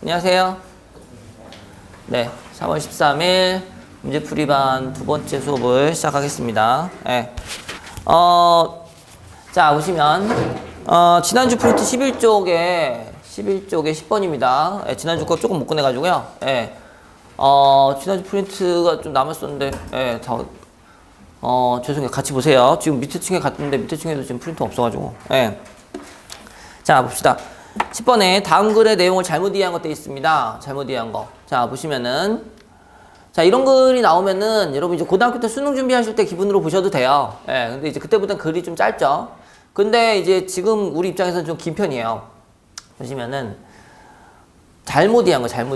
안녕하세요. 네, 3월 13일 문제풀이반 두 번째 수업을 시작하겠습니다. 네. 자, 보시면 지난주 프린트 11쪽에 10번입니다. 네, 지난주 거 조금 못 꺼내가지고요. 네. 지난주 프린트가 좀 남았었는데, 네, 죄송해요. 같이 보세요. 지금 밑에 층에 갔는데 밑에 층에도 지금 프린트 없어가지고. 네. 자, 봅시다. 10번에 다음 글의 내용을 잘못 이해한 것 되어 있습니다. 잘못 이해한 거. 자, 보시면은, 자, 이런 글이 나오면은 여러분 이제 고등학교 때 수능 준비하실 때 기분으로 보셔도 돼요. 예, 근데 이제 그때보단 글이 좀 짧죠. 근데 이제 지금 우리 입장에서는 좀 긴 편이에요. 보시면은, 잘못 이해한 거. 자,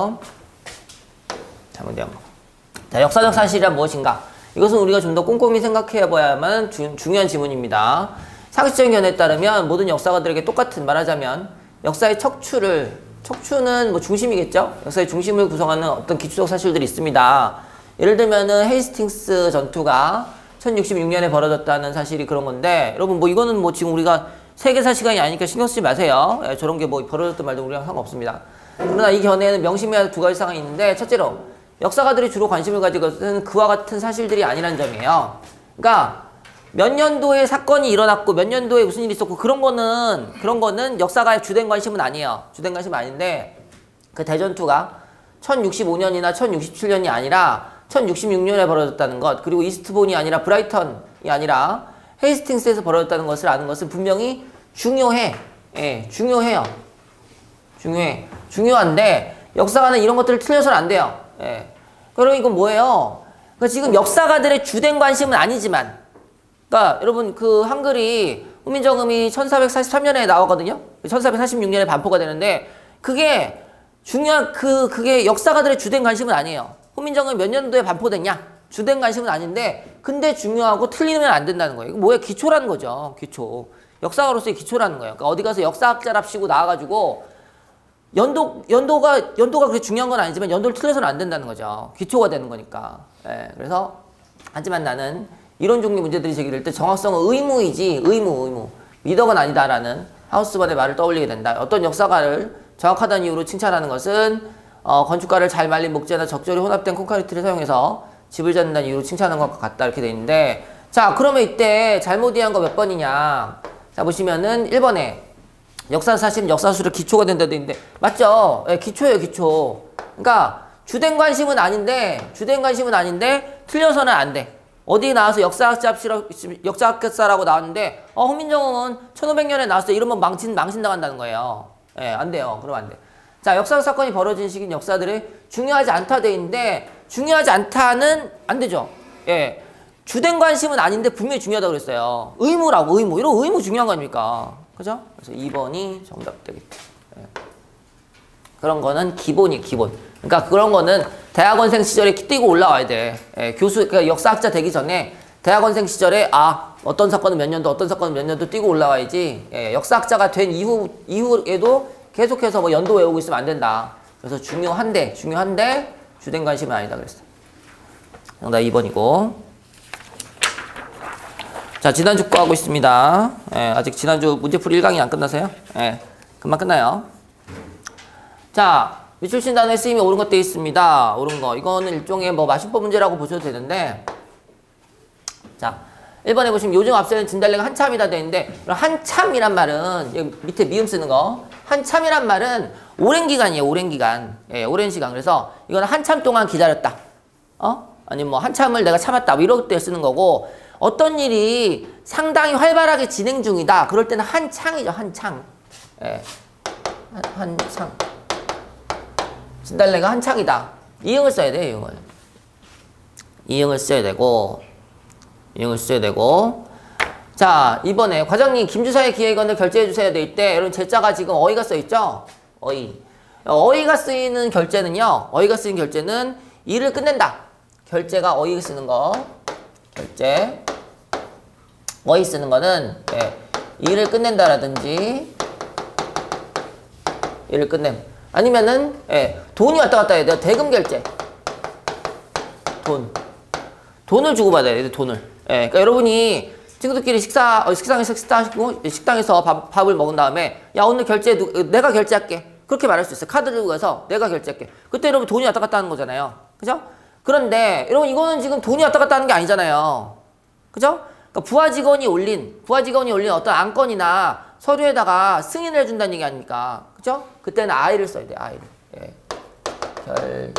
역사적 사실이란 무엇인가? 이것은 우리가 좀 더 꼼꼼히 생각해 봐야만 중요한 지문입니다. 상식적인 견해에 따르면 모든 역사가들에게 똑같은, 말하자면 역사의 척추는 뭐 중심이겠죠? 역사의 중심을 구성하는 어떤 기초적 사실들이 있습니다. 예를 들면은 헤이스팅스 전투가 1066년에 벌어졌다는 사실이 그런 건데, 여러분 뭐 이거는 뭐 지금 우리가 세계사 시간이 아니니까 신경 쓰지 마세요. 예, 저런 게 뭐 벌어졌든 말든 우리랑 상관없습니다. 그러나 이 견해에는 명심해야 할 두 가지 사항이 있는데, 첫째로 역사가들이 주로 관심을 가지고 있는 그와 같은 사실들이 아니란 점이에요. 그러니까 몇 년도에 사건이 일어났고 몇 년도에 무슨 일이 있었고 그런 거는 역사가의 주된 관심은 아니에요. 주된 관심은 아닌데, 그 대전투가 1065년이나 1067년이 아니라 1066년에 벌어졌다는 것, 그리고 이스트본이 아니라 브라이턴이 아니라 헤이스팅스에서 벌어졌다는 것을 아는 것은 분명히 중요해. 예, 중요해요. 중요한데 역사가는 이런 것들을 틀려서는 안 돼요. 예. 그럼 이건 뭐예요? 그러니까 지금 역사가들의 주된 관심은 아니지만, 그러니까 여러분 그 한글이 훈민정음이 1443년에 나오거든요. 1446년에 반포가 되는데 그게 그게 역사가들의 주된 관심은 아니에요. 훈민정음이 몇 년도에 반포됐냐? 주된 관심은 아닌데, 근데 중요하고 틀리면 안 된다는 거예요. 이거 뭐예요? 기초라는 거죠. 기초. 역사가로서의 기초라는 거예요. 그러니까 어디 가서 역사학자랍시고 나와가지고 연도가 그렇게 중요한 건 아니지만 연도를 틀려서는 안 된다는 거죠. 기초가 되는 거니까. 예, 그래서 하지만 나는 이런 종류 문제들이 제기될 때 정확성은 의무이지, 의무. 미덕은 아니다라는 하우스번의 말을 떠올리게 된다. 어떤 역사가를 정확하다는 이유로 칭찬하는 것은 건축가를 잘 말린 목재나 적절히 혼합된 콘크리트를 사용해서 집을 짓는다는 이유로 칭찬하는 것과 같다. 이렇게 돼 있는데, 자, 그러면 이때 잘못 이해한 거 몇 번이냐? 자, 보시면은 1번에 역사사실은 역사술의 기초가 된다 돼 있는데, 맞죠? 예, 기초예요, 기초. 그러니까 주된 관심은 아닌데 틀려서는 안 돼. 어디 나와서 역사학자라고 나왔는데 훈민정음은 1500년에 나왔어요. 이러면 망신 당한다는 거예요. 예, 안 돼요. 그러면 안 돼. 자, 역사적 사건이 벌어진 시기는 역사들이 중요하지 않다 돼 있는데, 중요하지 않다는 안 되죠. 예. 주된 관심은 아닌데 분명히 중요하다고 그랬어요. 의무라고, 이런 의무 중요한 거 아닙니까? 그죠? 그래서 2번이 정답 되겠죠. 예. 그런 거는 기본. 그러니까 그런 거는 대학원생 시절에 키 띄고 올라와야 돼. 예, 그러니까 역사학자 되기 전에 대학원생 시절에 어떤 사건은 몇 년도, 어떤 사건은 몇 년도 띄고 올라와야지. 예, 역사학자가 된 이후에도 계속해서 뭐 연도 외우고 있으면 안 된다. 그래서 중요한데 주된 관심은 아니다 그랬어. 정답 2번이고. 자, 지난주 거 하고 있습니다. 예, 아직 지난주 문제풀이 1강이 안 끝나서요. 예, 금방 끝나요. 자, 미출신 단어의 쓰임이 옳은 것 되어 있습니다. 옳은 거. 이거는 일종의 뭐 마술법 문제라고 보셔도 되는데, 자, 1번에 보시면 요즘 앞서는 진달래가 한참이다 되어 있는데, 한참이란 말은 여기 밑에 미음 쓰는 거, 한참이란 말은 오랜 기간이에요. 오랜 기간. 예, 오랜 시간. 그래서 이거는 한참 동안 기다렸다. 아니면 뭐 한참을 내가 참았다. 뭐 이럴 때 쓰는 거고, 어떤 일이 상당히 활발하게 진행 중이다. 그럴 때는 한창이죠. 한창. 예. 한창. 진달래가 한창이다. 이응을 써야 돼요. 이응을 써야 되고. 자, 이번에 과장님 김주사의 기획안을 결제해 주셔야 될 때, 여러분 제자가 지금 어이가 써 있죠? 어이가 쓰이는 결제는요. 일을 끝낸다. 결제가 어이 쓰는 거. 결제. 어이 쓰는 거는 일을 끝낸다라든지 일을 끝냄. 아니면은 돈이 왔다 갔다 해야 돼요. 대금 결제. 돈을 주고받아야 돼요. 돈을. 그러니까 여러분이 친구들끼리 식당에서 밥을 먹은 다음에 야 오늘 결제 내가 결제할게. 그렇게 말할 수 있어요. 카드 들고 가서 내가 결제할게. 그때 여러분 돈이 왔다 갔다 하는 거잖아요. 그죠? 그런데 여러분 이거는 지금 돈이 왔다 갔다 하는 게 아니잖아요. 그죠? 그러니까 부하 직원이 올린 어떤 안건이나 서류에다가 승인을 해준다는 얘기 아닙니까? 그죠? 그때는 I를 써야 돼요. I를. 예. 결제.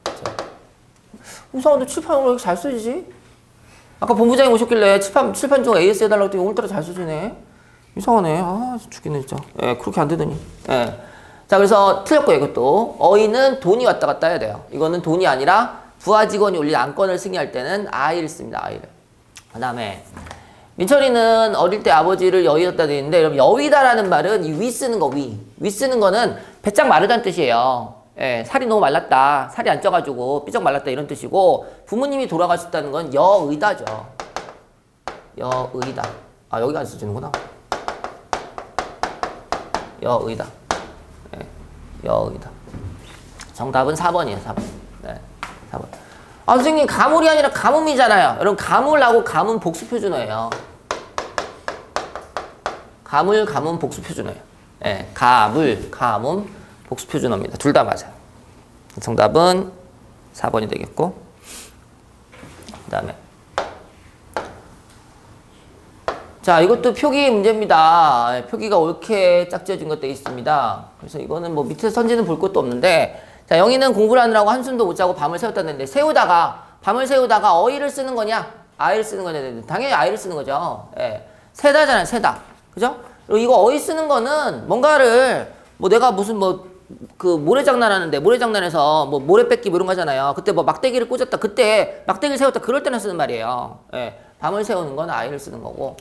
우상도 칠판으로 왜 이렇게 잘 쓰지? 아까 본부장님 오셨길래 칠판 중 AS 해달라고 했더니 오늘따라 잘 쓰시네. 이상하네. 아, 죽겠네, 진짜. 예, 그렇게 안 되더니. 예. 자, 그래서 틀렸고요, 이것도. 어휘는 돈이 왔다 갔다 해야 돼요. 이거는 돈이 아니라 부하 직원이 올린 안건을 승인할 때는 I를 씁니다, I를. 그 다음에, 민철이는 어릴 때 아버지를 여의었다 돼 있는데, 여러분, 여의다라는 말은 이 위 쓰는 거, 위. 위 쓰는 거는 배짱 마르다는 뜻이에요. 예, 살이 너무 말랐다. 살이 안 쪄가지고 삐쩍 말랐다 이런 뜻이고, 부모님이 돌아가셨다는 건 여의다죠. 여의다. 아, 여기가 안 써지는구나. 여의다. 네, 여의다. 정답은 4번이에요. 4번. 네, 4번. 아, 선생님 가물이 아니라 가뭄이잖아요. 여러분 가물하고 가뭄 복수표준어예요. 가물 복수표준어예요. 네, 가물 가뭄 복수표준어입니다. 둘 다 맞아요. 정답은 4번이 되겠고, 그 다음에 자, 이것도 표기 문제입니다. 표기가 옳게 짝지어진 것 되어 있습니다. 그래서 이거는 뭐 밑에서 선지는 볼 것도 없는데, 자, 영희는 공부를 하느라고 한숨도 못 자고 밤을 새웠다는데, 밤을 새우다가 어이를 쓰는 거냐, 아이를 쓰는 거냐, 당연히 아이를 쓰는 거죠. 예. 세다잖아요, 세다. 그죠? 그리고 이거 어이 쓰는 거는 뭔가를, 뭐 내가 무슨 그 모래장난 하는데, 모래장난에서 뭐 모래 뺏기 뭐 이런 거 하잖아요. 그때 뭐 막대기를 꽂았다, 그때 막대기를 세웠다, 그럴 때나 쓰는 말이에요. 예. 밤을 새우는 건 아이를 쓰는 거고.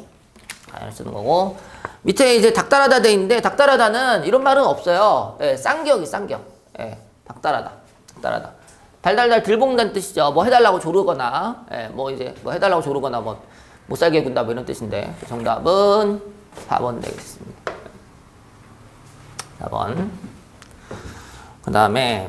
밑에 이제 닥달하다 돼 있는데, 닥달하다는 이런 말은 없어요. 예, 쌍기역이 쌍기역. 예, 닥달하다. 달달달 들볶는다는 뜻이죠. 뭐 해달라고 조르거나, 예, 뭐 이제 뭐 해달라고 조르거나 뭐 못 살게 군다 뭐 이런 뜻인데, 정답은 4번 되겠습니다. 4번. 그 다음에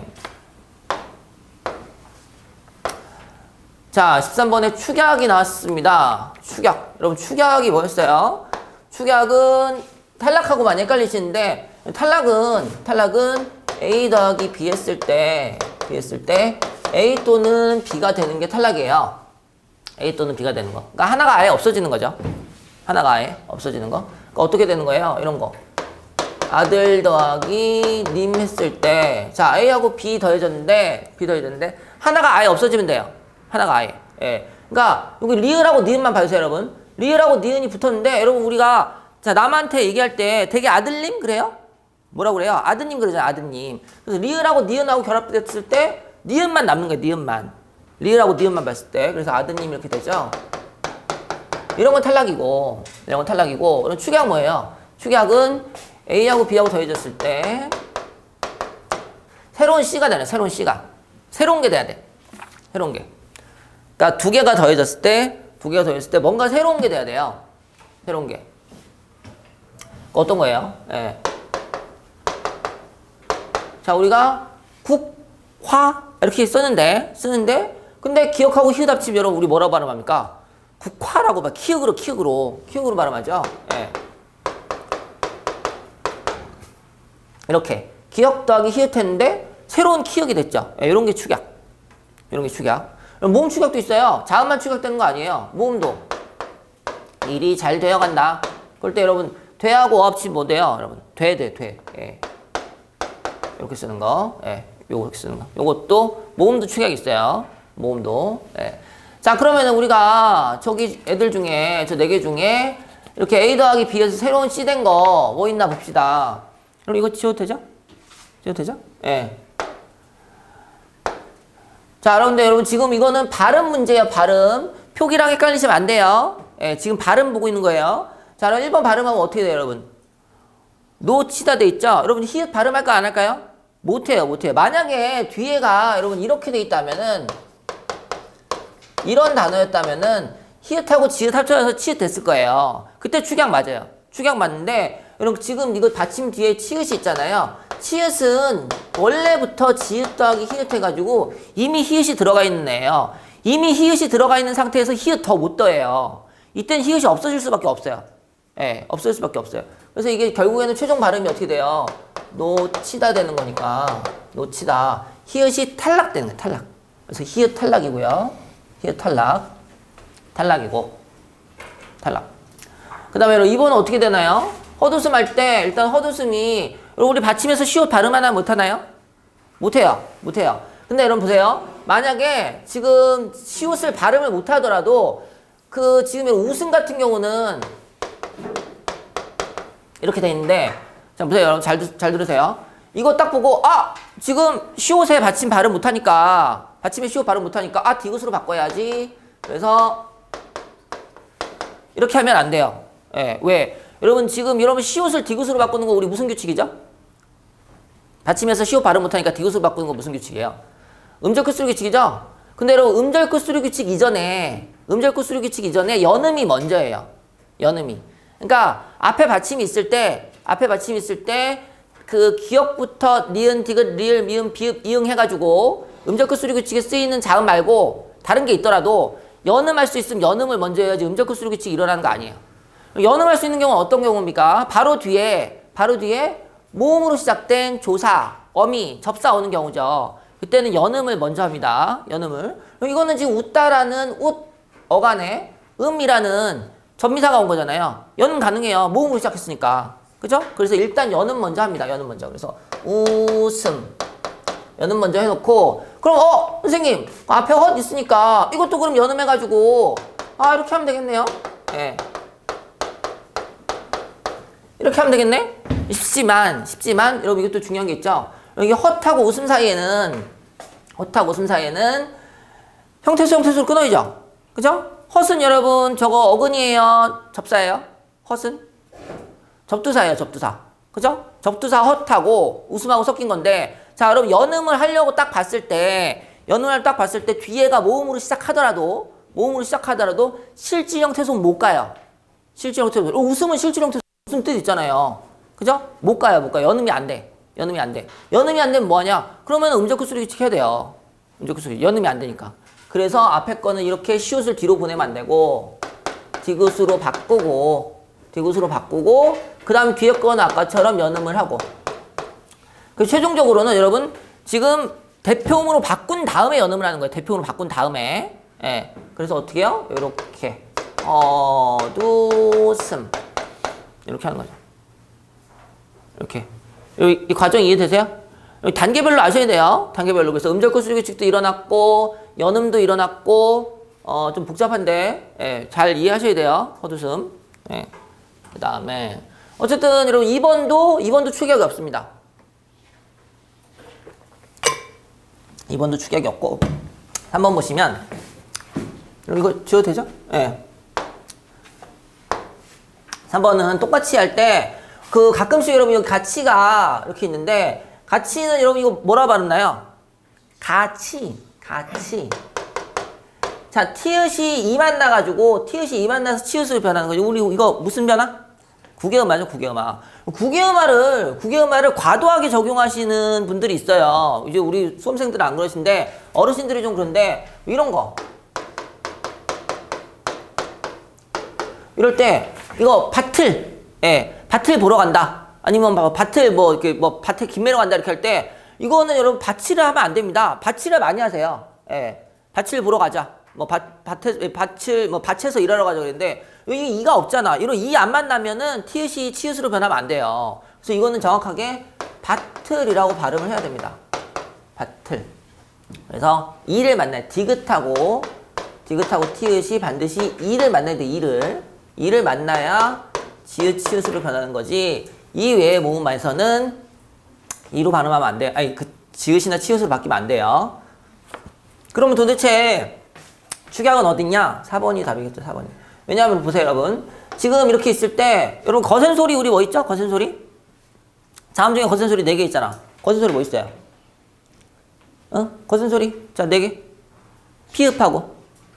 자, 13번에 축약이 나왔습니다. 축약. 여러분, 축약이 뭐였어요? 축약은 탈락하고 많이 헷갈리시는데, 탈락은 A 더하기 B 했을 때 A 또는 B가 되는 게 탈락이에요. A 또는 B가 되는 거. 그러니까 하나가 아예 없어지는 거죠. 하나가 아예 없어지는 거. 그러니까 어떻게 되는 거예요? 이런 거. 아들 더하기 님 했을 때, 자, A하고 B 더해졌는데, 하나가 아예 없어지면 돼요. 하나가 아예. 예. 그러니까 여기 리을하고 니은만 봐주세요, 여러분. 리을하고 니은이 붙었는데, 여러분 우리가 자, 남한테 얘기할 때 되게 아들님 그래요? 뭐라고 그래요? 아드님 그러잖아요, 아드님. 그래서 리을하고 니은하고 결합됐을 때 니은만 남는 거예요, 니은만. 리을하고 니은만 봤을 때. 그래서 아드님 이렇게 되죠. 이런 건 탈락이고, 그럼 축약 뭐예요? 축약은 A하고 B하고 더해졌을 때 새로운 C가 되네, 새로운 C가. 새로운 게 돼야 돼. 새로운 게. 그러니까 두 개가 더해졌을 때 뭔가 새로운 게 돼야 돼요. 새로운 게. 어떤 거예요? 예. 자, 우리가 국화 이렇게 쓰는데 근데 기억하고 히읗 합치면 여러분 우리 뭐라고 발음합니까? 국화라고 봐. 키읔으로 발음하죠. 예. 이렇게 기억 더하기 히읗 했는데 새로운 키읔이 됐죠. 예, 이런 게 축약. 모음 축약도 있어요. 자음만 축약되는 거 아니에요. 모음도 일이 잘 되어간다. 그럴 때 여러분 돼하고 합치면 뭐 돼요? 여러분 돼. 예. 이렇게 쓰는 거. 예. 요렇게 쓰는 거. 요것도 모음도 축약이 있어요. 모음도. 예. 자, 그러면은 우리가 저기 애들 중에 저 4개 중에 이렇게 A 더하기 B에서 새로운 C 된 거 뭐 있나 봅시다. 그럼 이거 지워도 되죠? 예. 자, 여러분 지금 이거는 발음 문제예요, 발음. 표기랑 헷갈리시면 안 돼요. 예, 지금 발음 보고 있는 거예요. 자, 그럼 1번 발음하면 어떻게 돼요, 여러분? 놓치다 돼 있죠? 여러분 히읗 발음할까 안 할까요? 못해요. 만약에 뒤에가 여러분 이렇게 돼 있다면은, 이런 단어였다면은 히읗하고 지읒 합쳐져서 치읒 됐을 거예요. 그때 축약 맞아요. 축약 맞는데, 여러분 지금 이거 받침 뒤에 치읒이 있잖아요. 치읒은 원래부터 지읒 더하기 히읗 해가지고 이미 히읗이 들어가 있는 애예요. 이미 히읗이 들어가 있는 상태에서 히읗 더 못 더해요. 이땐 히읗이 없어질 수밖에 없어요. 예, 없어질 수밖에 없어요. 그래서 이게 결국에는 최종 발음이 어떻게 돼요? 놓치다 되는 거니까 놓치다. 히읗이 탈락되는 거예요. 탈락. 그래서 히읗 탈락이고요. 히읗 탈락. 탈락이고 탈락. 그 다음에 2번은 어떻게 되나요? 헛웃음 할 때 일단 헛웃음이 우리 받침에서 시옷 발음 하나 못하나요? 못해요. 못해요. 근데 여러분 보세요. 만약에 지금 시옷을 발음을 못하더라도 그 지금 웃음 같은 경우는 이렇게 돼 있는데 자 보세요. 여러분 잘 들으세요. 이거 딱 보고 아 지금 시옷에 받침 발음 못하니까 받침에 시옷 발음 못하니까 아 디귿으로 바꿔야지. 그래서 이렇게 하면 안 돼요. 예, 왜? 여러분 지금 여러분 시옷을 디귿으로 바꾸는 거 우리 무슨 규칙이죠? 받침에서 시옷 발음 못하니까 디귿으로 바꾸는 거 무슨 규칙이에요? 음절 끝수리 규칙이죠? 근데 여러분 음절 끝수리 규칙 이전에 연음이 먼저예요. 연음이. 그러니까 앞에 받침이 있을 때 그 기역부터 니은, 디귿, 리을, 미음, 비읍, 이응 해가지고 음절 끝수리 규칙에 쓰이는 자음 말고 다른 게 있더라도 연음할 수 있으면 연음을 먼저 해야지 음절 끝수리 규칙이 일어나는 거 아니에요. 연음할 수 있는 경우는 어떤 경우입니까? 바로 뒤에 모음으로 시작된 조사, 어미, 접사 오는 경우죠. 그때는 연음을 먼저 합니다. 연음을. 이거는 지금 웃다라는 웃 어간에 음이라는 전미사가 온 거잖아요. 연음 가능해요. 모음으로 시작했으니까. 그죠? 그래서 일단 연음 먼저 합니다. 연음 먼저. 그래서 웃음. 연음 먼저 해놓고 그럼 선생님 앞에 헛 있으니까 이것도 그럼 연음해가지고 이렇게 하면 되겠네요. 예. 이렇게 하면 되겠네? 쉽지만 여러분 이것도 중요한 게 있죠. 여기 헛하고 웃음 사이에는 형태수 끊어지죠? 그죠? 헛은 여러분 저거 어근이에요? 접사예요? 헛은? 접두사예요. 접두사. 그죠? 접두사 헛하고 웃음하고 섞인 건데 자 여러분 연음을 하려고 딱 봤을 때 뒤에가 모음으로 시작하더라도 실질형 태소는 못 가요. 실질형 태소. 웃음은 실질형 태소 무슨 뜻 있잖아요. 그죠? 못 가요. 연음이 안 돼. 연음이 안 되면 뭐 하냐? 그러면 음절 끝수리 규칙 해야 돼요. 음절 끝수리. 연음이 안 되니까. 그래서 앞에 거는 이렇게 시옷을 뒤로 보내면 안 되고 디귿으로 바꾸고 그 다음 뒤에 거는 아까처럼 연음을 하고 그 최종적으로는 여러분 지금 대표음으로 바꾼 다음에 연음을 하는 거예요. 대표음으로 바꾼 다음에. 예. 그래서 어떻게 해요? 이렇게 어두슴 이렇게 하는 거죠. 이렇게. 이 과정 이해되세요? 단계별로 아셔야 돼요. 단계별로. 그래서 음절 끝수리 규칙도 일어났고 연음도 일어났고 좀 복잡한데 예, 잘 이해하셔야 돼요. 헛웃음. 예. 그 다음에 어쨌든 여러분 2번도 추격이 없습니다. 2번도 추격이 없고 3번 보시면 이거 지워도 되죠? 예. 3번은 똑같이 할 때 그 가끔씩 여러분 여기 가치가 이렇게 있는데 가치는 여러분 이거 뭐라 발음나요? 가치. 자, 티읕이 2만 나가지고 티읕이 2만 나서 치읕으로 변하는 거죠. 우리 이거 무슨 변화? 국외음화죠, 국외음화. 국외음화를 과도하게 적용하시는 분들이 있어요. 이제 우리 수험생들은 안 그러신데 어르신들이 좀 그런데 이런 거. 이럴 때 이거 밭을 밭을 보러 간다. 아니면 밭을 밭에 김매러 간다 이렇게 할 때 이거는 여러분 밭을 하면 안 됩니다. 밭을 많이 하세요. 밭을 보러 가자. 밭에서 일하러 가자 그랬는데 여기 이가 없잖아. 이런 이 안 만나면은 티읕이 치읕으로 변하면 안 돼요. 그래서 이거는 정확하게 밭을이라고 발음을 해야 됩니다. 밭을. 그래서 이를 만나요. 디귿하고 티읕이 반드시 이를 만나야 돼. 이를 만나야 지읒 치읕으로 변하는 거지. 이 외의 모음에서는 이로 발음하면 안 돼요. 아니 그 지읒이나 치읕으로 바뀌면 안 돼요. 그러면 도대체 축약은 어딨냐? 4번이 답이겠죠. 4번이. 왜냐하면 보세요 여러분. 지금 이렇게 있을 때 여러분 거센소리 우리 뭐 있죠? 거센소리? 자음 중에 거센소리 4개 있잖아. 거센소리 뭐 있어요? 거센소리? 자 4개. 피읍하고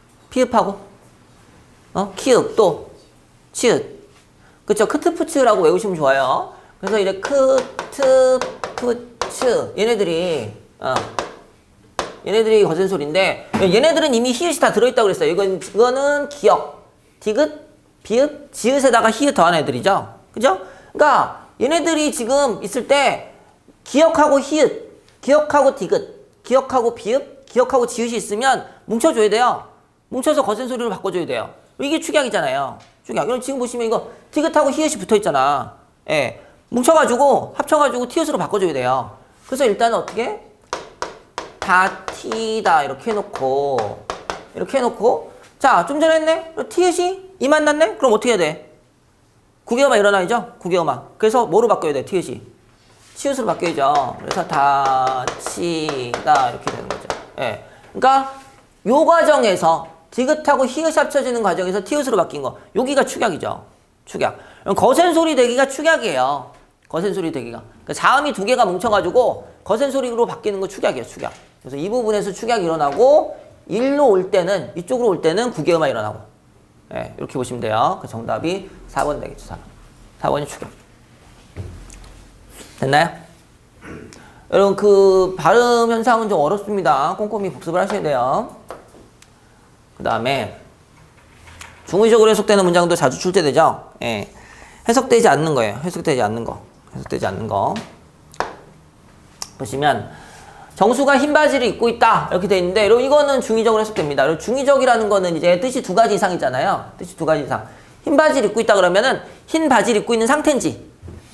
키읔 또 치읓. 그쵸? 크트푸츠라고 외우시면 좋아요. 그래서 이제 크트푸츠 얘네들이 거센소리인데 얘네들은 이미 히읗이 다 들어있다고 그랬어요. 이거는 기역, 디귿, 비읍, 지읒에다가 히읗 더한 애들이죠. 그죠? 그러니까 얘네들이 지금 있을 때 기역하고 히읗, 기역하고 디귿, 기역하고 비읍, 기역하고 지읒이 있으면 뭉쳐줘야 돼요. 뭉쳐서 거센 소리로 바꿔줘야 돼요. 이게 축약이잖아요. 축약. 그럼 지금 보시면 이거 디귿하고 히읗이 붙어있잖아. 예. 뭉쳐가지고 합쳐가지고 티읕으로 바꿔줘야 돼요. 그래서 일단은 어떻게? 다 티다 이렇게 해놓고 자, 좀 전에 했네? 티읕이 이 만났네? 그럼 어떻게 해야 돼? 구개음화 일어나야죠? 구개음화. 그래서 뭐로 바꿔야 돼? 티읕이. 치읓으로 바뀌어야죠. 그래서 다, 치다 이렇게 되는 거죠. 예. 그러니까 요 과정에서 디귿하고 히읗이 합쳐지는 과정에서 티읕으로 바뀐 거. 여기가 축약이죠. 축약. 거센 소리 대기가 축약이에요. 거센 소리 대기가. 그러니까 자음이 두 개가 뭉쳐가지고 거센 소리로 바뀌는 거 축약이에요. 축약. 그래서 이 부분에서 축약이 일어나고 일로 올 때는 이쪽으로 올 때는 구개음화 일어나고. 예, 이렇게 보시면 돼요. 그 정답이 4번 되겠죠. 4번이 축약. 됐나요? 여러분 그 발음 현상은 좀 어렵습니다. 꼼꼼히 복습을 하셔야 돼요. 그 다음에 중의적으로 해석되는 문장도 자주 출제되죠. 예. 해석되지 않는 거예요. 해석되지 않는 거. 보시면 정수가 흰 바지를 입고 있다 이렇게 돼 있는데 여러분 이거는 중의적으로 해석됩니다. 여러분 중의적이라는 거는 이제 뜻이 두 가지 이상이잖아요. 뜻이 두 가지 이상. 흰 바지를 입고 있다 그러면은 흰 바지를 입고 있는 상태인지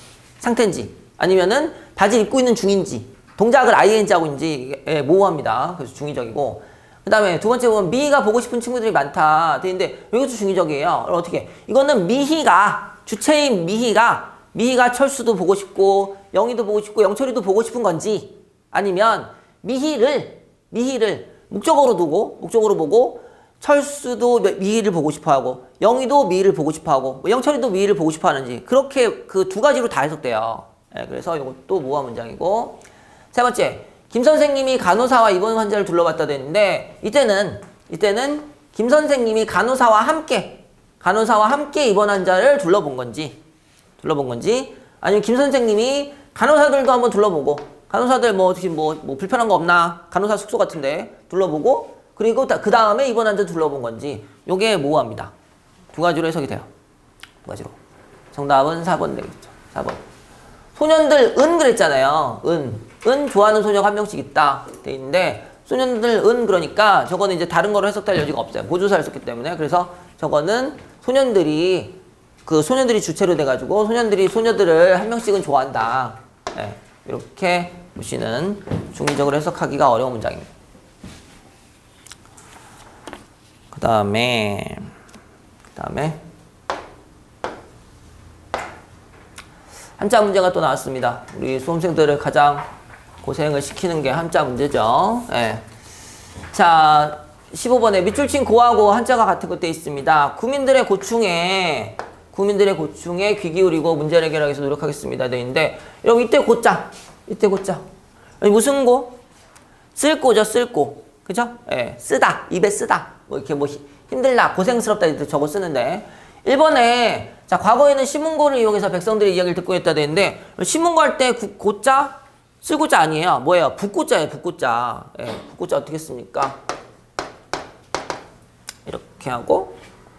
아니면은 바지를 입고 있는 중인지 동작을 ing하고 있는지 모호합니다. 그래서 중의적이고 그 다음에 두 번째 보면 미희가 보고 싶은 친구들이 많다 돼 있는데 이것도 중의적이에요. 그럼 어떻게? 이거는 미희가 주체인 미희가 철수도 보고 싶고 영희도 보고 싶고 영철이도 보고 싶은 건지 아니면 미희를 목적어로 보고 철수도 미희를 보고 싶어하고 영희도 미희를 보고 싶어하고 영철이도 미희를 보고 싶어하는지 그렇게 그 두 가지로 다 해석돼요. 네, 그래서 이것도 모호한 문장이고 세 번째 김 선생님이 간호사와 입원 환자를 둘러봤다 됐는데 이때는 김 선생님이 간호사와 함께 입원 환자를 둘러본 건지 아니면 김 선생님이 간호사들도 한번 둘러보고 간호사들 뭐 어떻게 뭐 불편한 거 없나 간호사 숙소 같은데 둘러보고 그리고 그 다음에 입원 환자 둘러본 건지 요게 모호합니다. 두 가지로 해석이 돼요. 두 가지로. 정답은 4번 되겠죠. 4번. 소년들 그랬잖아요. 은 좋아하는 소녀가 한 명씩 있다 돼 있는데 소년들 그러니까 저거는 이제 다른 거로 해석될 여지가 없어요. 보조사를 썼기 때문에. 그래서 저거는 소년들이 주체로 돼가지고 소녀들을 한 명씩은 좋아한다. 네, 이렇게 보시는 중의적으로 해석하기가 어려운 문장입니다. 그 다음에 한자 문제가 또 나왔습니다. 우리 수험생들을 가장 고생을 시키는 게 한자 문제죠. 예. 자, 15번에 밑줄 친 고하고 한자가 같은 것도 있습니다. 국민들의 고충에 귀 기울이고 문제를 해결하기 위해서 노력하겠습니다. 돼 있는데 여러분 이때 고자. 아니, 무슨 고? 쓸고죠. 쓸고. 그죠? 예. 쓰다. 입에 쓰다. 뭐 이렇게 뭐 힘들다. 고생스럽다. 이렇게 저거 쓰는데 1번에 자, 과거에는 신문고를 이용해서 백성들의 이야기를 듣고 했다 되는데 신문고 할 때 고자 쓸고자 아니에요. 뭐예요? 붓고자예요. 붓고자. 예, 붓고자 어떻게 씁니까? 이렇게 하고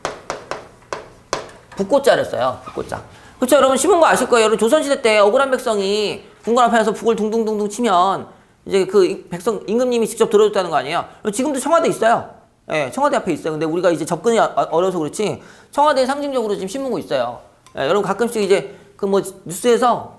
붓고자를 써요. 붓고자. 그렇죠? 여러분 신문고 아실 거예요. 여러분 조선시대 때 억울한 백성이 궁궐 앞에서 북을 둥둥둥둥 치면 이제 그 백성 임금님이 직접 들어줬다는 거 아니에요? 지금도 청와대 있어요. 예, 청와대 앞에 있어요. 근데 우리가 이제 접근이 어려워서 그렇지 청와대에 상징적으로 지금 신문고 있어요. 예, 여러분 가끔씩 이제 그 뭐 뉴스에서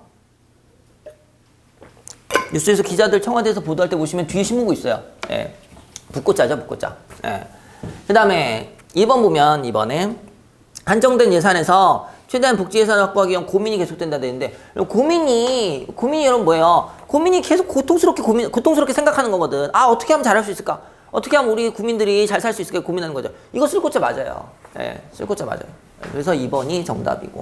기자들 청와대에서 보도할 때 보시면 뒤에 신문고 있어요. 예, 붓고자죠, 붓고자. 예. 그 다음에 2번 보면 이번에 한정된 예산에서 최대한 복지 예산을 확보하기 위한 고민이 계속된다 되는데 고민이 여러분 뭐예요? 고민이 계속 고통스럽게 생각하는 거거든. 아 어떻게 하면 잘할 수 있을까? 어떻게 하면 우리 국민들이 잘 살 수 있을까 고민하는 거죠. 이거 쓸고자 맞아요. 예, 쓸고자 맞아요. 그래서 2번이 정답이고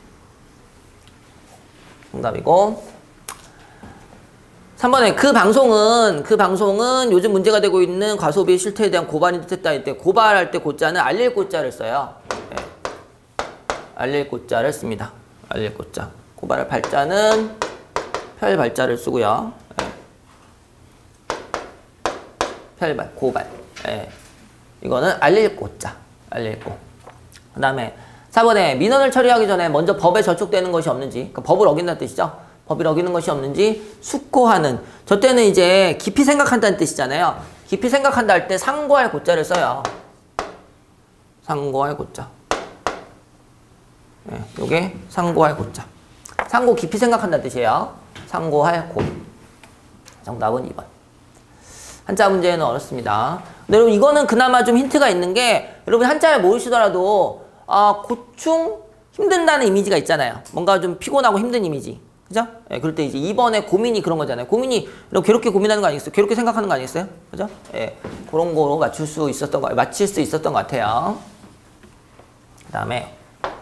3번에 그 방송은 요즘 문제가 되고 있는 과소비의 실태에 대한 고발인 듯했다 할 때 고발할 때 고자는 알릴 고자를 써요. 예. 알릴 고자를 씁니다. 알릴 고자. 고발할 발자는 펼 발자를 쓰고요. 예. 고발. 예. 이거는 알릴 고자. 알릴 고. 그 다음에 4번에 민원을 처리하기 전에 먼저 법에 저촉되는 것이 없는지, 그러니까 법을 어긴다는 뜻이죠. 법을 어기는 것이 없는지 숙고하는. 저 때는 이제 깊이 생각한다는 뜻이잖아요. 깊이 생각한다 할 때 상고할 고자를 써요. 상고할 고자. 네, 요게 상고할 고자. 상고 깊이 생각한다는 뜻이에요. 상고할 고. 정답은 2번. 한자 문제는 어렵습니다. 근데 여러분 이거는 그나마 좀 힌트가 있는 게 여러분 한자를 모르시더라도 고충 힘든다는 이미지가 있잖아요. 뭔가 좀 피곤하고 힘든 이미지. 그죠? 예, 그럴 때 이제 2번에 고민이 그런 거잖아요. 고민이 괴롭게 고민하는 거 아니겠어요? 괴롭게 생각하는 거 아니겠어요? 그죠? 예, 그런 거로 맞출 수 있었던 것 같아요. 그 다음에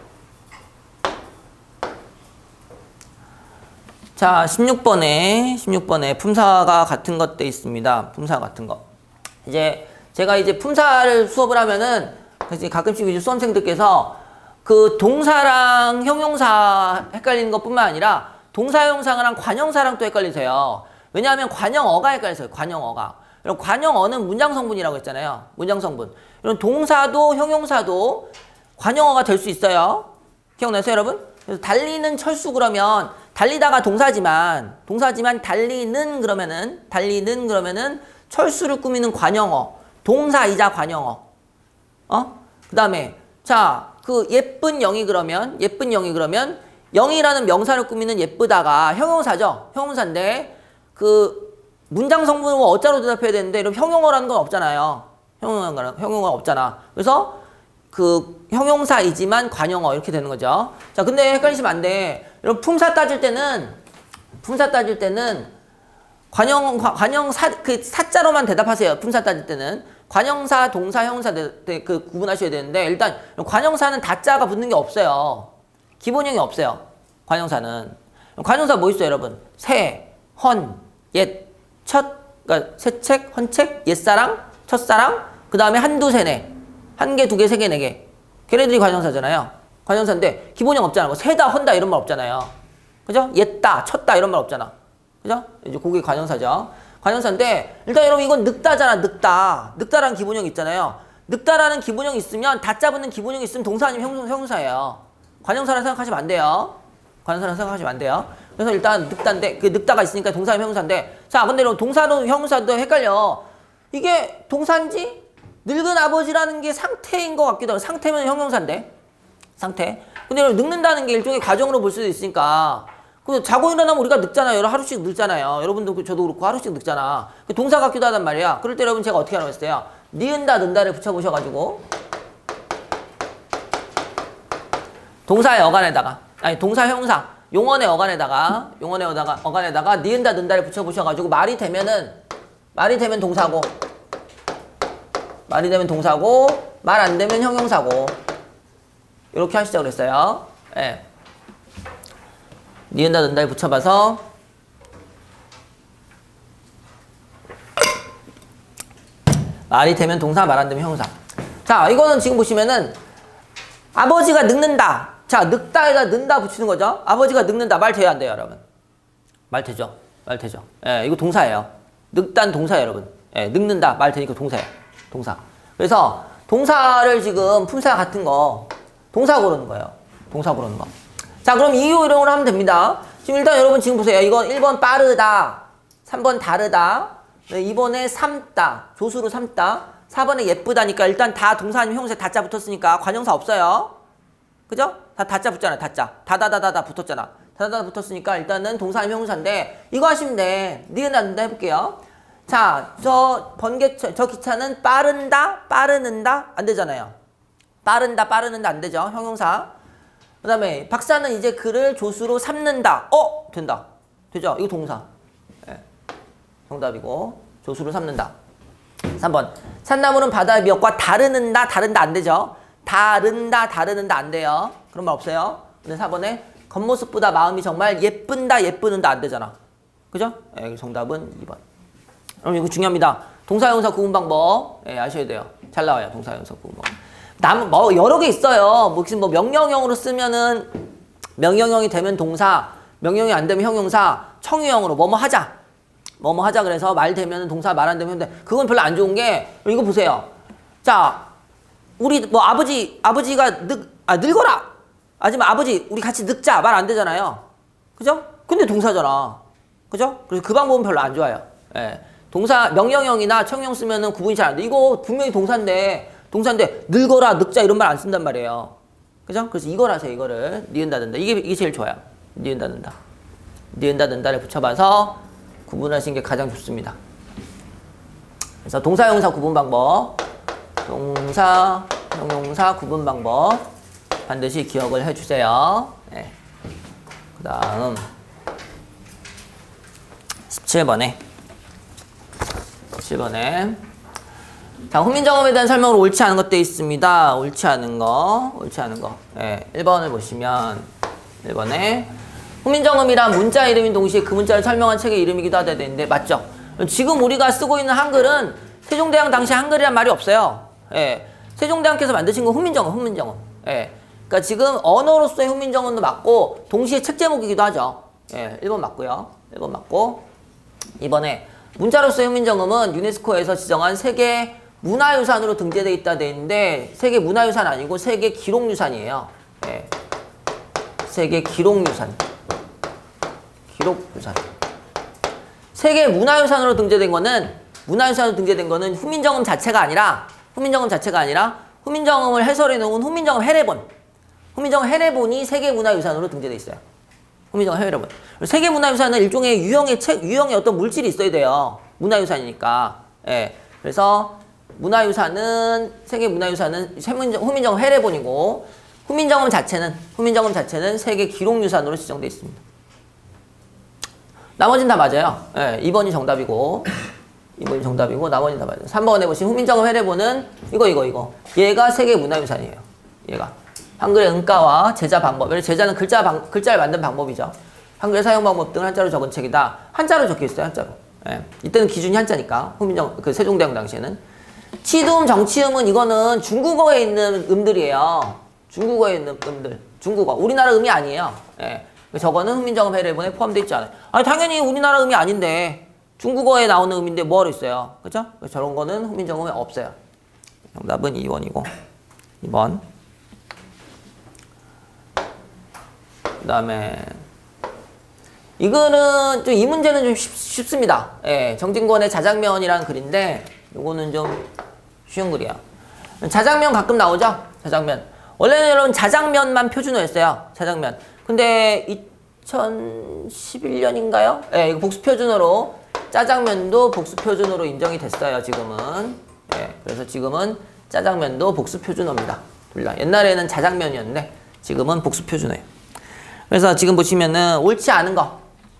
자, 16번에 품사가 같은 것 돼 있습니다. 품사 같은 거. 이제 제가 이제 품사를 수업을 하면은 이제 가끔씩 이제 수험생들께서 그 동사랑 형용사 헷갈리는 것뿐만 아니라 동사 형용사랑 관형사랑 또 헷갈리세요. 왜냐하면 관형어가 헷갈리세요. 관형어가. 이런 관형어는 문장 성분이라고 했잖아요. 문장 성분. 이런 동사도 형용사도 관형어가 될 수 있어요. 기억나세요, 여러분? 그래서 달리는 철수 그러면 달리다가 동사지만 달리는 그러면은 철수를 꾸미는 관형어. 동사이자 관형어. 그 다음에 자, 그 예쁜 영이 그러면 영이라는 명사를 꾸미는 예쁘다가 형용사죠. 형용사인데 그 문장 성분은 어자로 대답해야 되는데 이런 형용어라는 건 없잖아요. 형용어가 없잖아. 그래서 그 형용사이지만 관형어 이렇게 되는 거죠. 자, 근데 헷갈리시면 안 돼. 여러분 품사 따질 때는 관형사 그 사자로만 대답하세요. 품사 따질 때는 관형사, 동사, 형용사 그 구분하셔야 되는데 일단 관형사는 다자가 붙는 게 없어요. 기본형이 없어요. 관형사는. 관형사 뭐 있어요, 여러분? 새, 헌, 옛, 첫, 그러니까 새책, 헌책, 옛사랑, 첫사랑, 그 다음에 한두, 세네. 한 개, 두 개, 세 개, 네 개. 걔네들이 관형사잖아요. 관형사인데 기본형 없잖아. 뭐 세다, 헌다 이런 말 없잖아요. 그죠? 옛다, 쳤다 이런 말 없잖아. 그죠? 이제 그게 관형사죠. 관형사인데 일단 여러분 이건 늑다잖아. 늑다라는 기본형 있잖아요. 늑다라는 기본형이 있으면 다자 붙는 기본형이 있으면 동사 아니면 형용사예요. 관형사라 생각하시면 안 돼요. 관형사라 생각하시면 안 돼요. 그래서 일단 늑다인데 그 늑다가 있으니까 동사 아니면 형용사인데 자, 근데 여러분 동사도 형용사도 헷갈려. 이게 동사인지 늙은 아버지라는 게 상태인 것 같기도 하고 상태면 형용사인데 상태. 근데 여러분 늙는다는 게 일종의 과정으로 볼 수도 있으니까 그 자고 일어나면 우리가 늙잖아요. 하루씩 늙잖아요. 여러분도 저도 그렇고 하루씩 늙잖아. 그 동사 같기도 하단 말이야. 그럴 때 여러분 제가 어떻게 하라고 했어요? 니은다 는다를 붙여보셔가지고 동사의 어간에다가 아니 동사 형용사 용언의 어간에다가 니은다 는다를 붙여보셔가지고 말이 되면 동사고 말 안 되면 형용사고 이렇게 하시자고 그랬어요. 예. 니은다 는다에 붙여봐서 말이 되면 동사, 말 안 되면 형용사. 자, 이거는 지금 보시면은 아버지가 늙는다. 자, 늙다에다 는다 붙이는 거죠. 아버지가 늙는다. 말 돼야 안 돼요, 여러분? 말 되죠. 예, 이거 동사예요. 늙다는 동사예요, 여러분. 예, 늙는다. 말 되니까 동사예요. 동사. 그래서 동사를 지금 품사 같은 거 동사 고르는 거예요. 동사 고르는 거. 자, 그럼 이유 이름으로 하면 됩니다. 지금 일단 여러분 지금 보세요. 이거 1번 빠르다, 3번 다르다, 2번에 삶다, 조수로 삶다, 4번에 예쁘다니까 일단 다 동사 아니면 형용사 다자 붙었으니까 관형사 없어요. 그죠? 다 다자 붙잖아. 다자. 다다다다다 붙었잖아. 다다다 붙었으니까 일단은 동사 아니면 형용사인데 이거 하시면 돼. 니은 안다 해볼게요. 자, 저 기차는 빠르는다 안 되잖아요. 빠르는다 안 되죠. 형용사. 그 다음에 박사는 이제 그를 조수로 삼는다. 된다. 되죠? 이거 동사. 네. 정답이고 조수로 삼는다. 3번 산나물은 바다의 미역과 다른다 안 되죠? 다른다 안 돼요. 그런 말 없어요. 근데 4번에 겉모습보다 마음이 정말 예쁜다 안 되잖아. 그죠? 네, 정답은 2번. 그럼 이거 중요합니다. 동사 형용사 구분 방법 아셔야 돼요. 잘 나와요. 동사 형용사 구분 방법. 뭐 여러 개 있어요. 뭐 명령형으로 쓰면은 명령형이 되면 동사, 명령이 안 되면 형용사, 청유형으로 뭐뭐 하자 그래서 말 되면 동사, 말 안 되면 형용사. 그건 별로 안 좋은 게 이거 보세요. 자, 우리 뭐 아버지가 늙어라! 하지만 아버지, 우리 같이 늙자. 말 안 되잖아요. 그죠? 근데 동사잖아. 그죠? 그래서 그 방법은 별로 안 좋아요. 예. 동사, 명령형이나 청령 쓰면은 구분이 잘 안 돼. 이거 분명히 동사인데, 늙어라, 늙자 이런 말 안 쓴단 말이에요. 그죠? 그래서 이걸 하세요, 이거를. 니은다, 든다. 이게 제일 좋아요. 니은다, 든다. 니은다, 든다를 붙여봐서 구분하시는 게 가장 좋습니다. 그래서 동사, 형용사 구분 방법. 동사, 형용사 구분 방법. 반드시 기억을 해주세요. 네. 그 다음 17번에 자, 훈민정음에 대한 설명으로 옳지 않은 것도 있습니다. 옳지 않은 거. 네, 1번을 보시면 1번에 훈민정음이란 문자 이름인 동시에 그 문자를 설명한 책의 이름이기도 하다 되는데 맞죠? 지금 우리가 쓰고 있는 한글은 세종대왕 당시 한글이란 말이 없어요. 예, 세종대왕께서 만드신 건 훈민정음. 예, 그러니까 지금 언어로서의 훈민정음도 맞고 동시에 책 제목이기도 하죠. 예, 1번 맞고요. 1번 맞고 이번에 문자로서의 훈민정음은 유네스코에서 지정한 세계 문화유산으로 등재되어 있다 돼 있는데 세계 문화유산 아니고 세계 기록유산이에요. 예, 세계 기록유산. 세계 문화유산으로 등재된 거는 훈민정음 자체가 아니라 훈민정음을 해설해 놓은 훈민정음 해례본. 훈민정음 해례본이 세계 문화유산으로 등재돼 있어요. 훈민정음 해례본. 세계 문화유산은 일종의 유형의 어떤 물질이 있어야 돼요. 문화유산이니까. 예. 그래서 세계 문화유산은 훈민정음 해례본이고 훈민정음 자체는 세계 기록유산으로 지정돼 있습니다. 나머지는 다 맞아요. 예, 2번이 정답이고 나머지는 다 맞아요. 3번에 보신 훈민정음 해례본은 이거. 얘가 세계 문화유산이에요. 얘가. 한글의 응가와 제자 방법. 제자는 글자를 만든 방법이죠. 한글의 사용 방법 등을 한자로 적은 책이다. 한자로 적혀 있어요, 한자로. 예. 이때는 기준이 한자니까. 세종대왕 당시에는. 치두음, 정치음은 이거는 중국어에 있는 음들이에요. 중국어에 있는 음들. 중국어. 우리나라 음이 아니에요. 예. 저거는 훈민정음 해례본에 포함되어 있지 않아요. 아니, 당연히 우리나라 음이 아닌데. 중국어에 나오는 음인데 뭐하러 있어요? 그죠? 저런 거는 훈민정음에 없어요. 정답은 2번이고. 2번. 그 다음에 이거는 이 문제는 좀 쉽습니다. 예, 정진권의 자장면이라는 글인데 요거는 좀 쉬운 글이야. 자장면 가끔 나오죠? 자장면. 원래는 여러분 자장면만 표준어였어요. 자장면. 근데 2011년인가요? 예, 이거 복수표준어로 짜장면도 복수표준어로 인정이 됐어요. 지금은. 예, 그래서 지금은 짜장면도 복수표준어입니다. 옛날에는 자장면이었는데 지금은 복수표준어예요. 그래서 지금 보시면은 옳지 않은 거.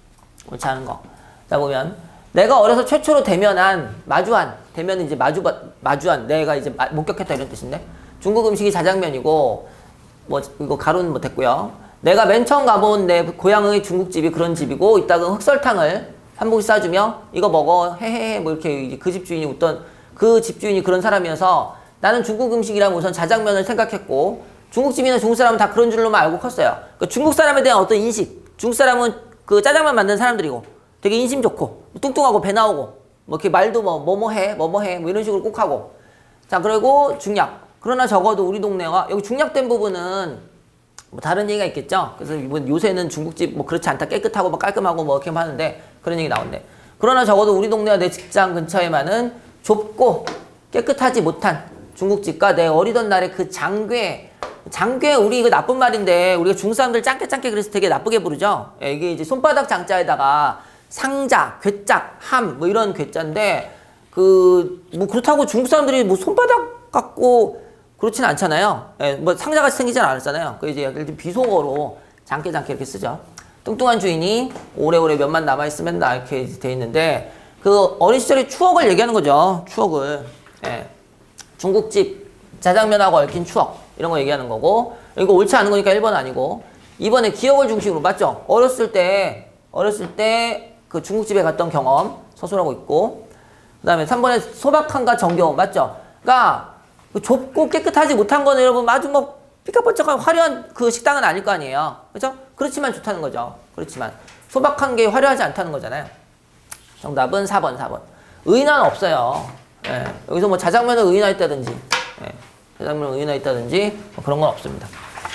자, 보면 내가 어려서 최초로 마주한, 대면은 이제 마주한, 내가 이제 목격했다 이런 뜻인데 중국 음식이 자장면이고 이거 가루는 못했고요. 내가 맨 처음 가본 내 고향의 중국집이 그런 집이고 이따가 흑설탕을 한 봉지 싸주며 이거 먹어 헤헤헤 이렇게 그 집 주인이 그 집 주인이 그런 사람이어서 나는 중국 음식이라면 우선 자장면을 생각했고 중국집이나 중국 사람은 다 그런 줄로만 알고 컸어요. 그러니까 중국 사람에 대한 어떤 인식. 중국 사람은 그 짜장면 만드는 사람들이고 되게 인심 좋고 뚱뚱하고 배 나오고 이렇게 말도 뭐뭐해 이런 식으로 꼭 하고. 자, 그리고 중약. 그러나 적어도 우리 동네와 여기 중약된 부분은 다른 얘기가 있겠죠. 그래서 요새는 중국집 그렇지 않다 깨끗하고 깔끔하고 이렇게 하는데 그런 얘기 나오는데 그러나 적어도 우리 동네와 내 직장 근처에만은 좁고 깨끗하지 못한 중국집과 내 어리던 날의 그 장괴 우리 이거 나쁜 말인데 우리가 중국 사람들 짱깨 그래서 되게 나쁘게 부르죠. 예, 이게 이제 손바닥 장자에다가 상자, 괴짝, 함 이런 괴자인데 그렇다고 중국 사람들이 손바닥 갖고 그렇진 않잖아요. 예, 상자같이 생기진 않았잖아요. 그 이제 비속어로 장깨 이렇게 쓰죠. 뚱뚱한 주인이 오래오래 몇만 남아있으면 나 이렇게 돼 있는데 그 어린 시절의 추억을 얘기하는 거죠. 추억을. 예. 중국집 자장면하고 얽힌 추억 이런 거 얘기하는 거고 이거 옳지 않은 거니까 1번 아니고 2번에 기억을 중심으로 맞죠? 어렸을 때 그 중국집에 갔던 경험 서술하고 있고 그 다음에 3번에 소박함과 정겨움 맞죠? 그러니까 좁고 깨끗하지 못한 거는 여러분 아주 삐까뻔쩍한 화려한 그 식당은 아닐 거 아니에요. 그죠? 그렇지만 좋다는 거죠. 그렇지만 소박한 게 화려하지 않다는 거잖아요. 정답은 4번. 의인화는 없어요. 예, 여기서 자장면을 의인화했다든지 자장면을 의인화했다든지 그런 건 없습니다.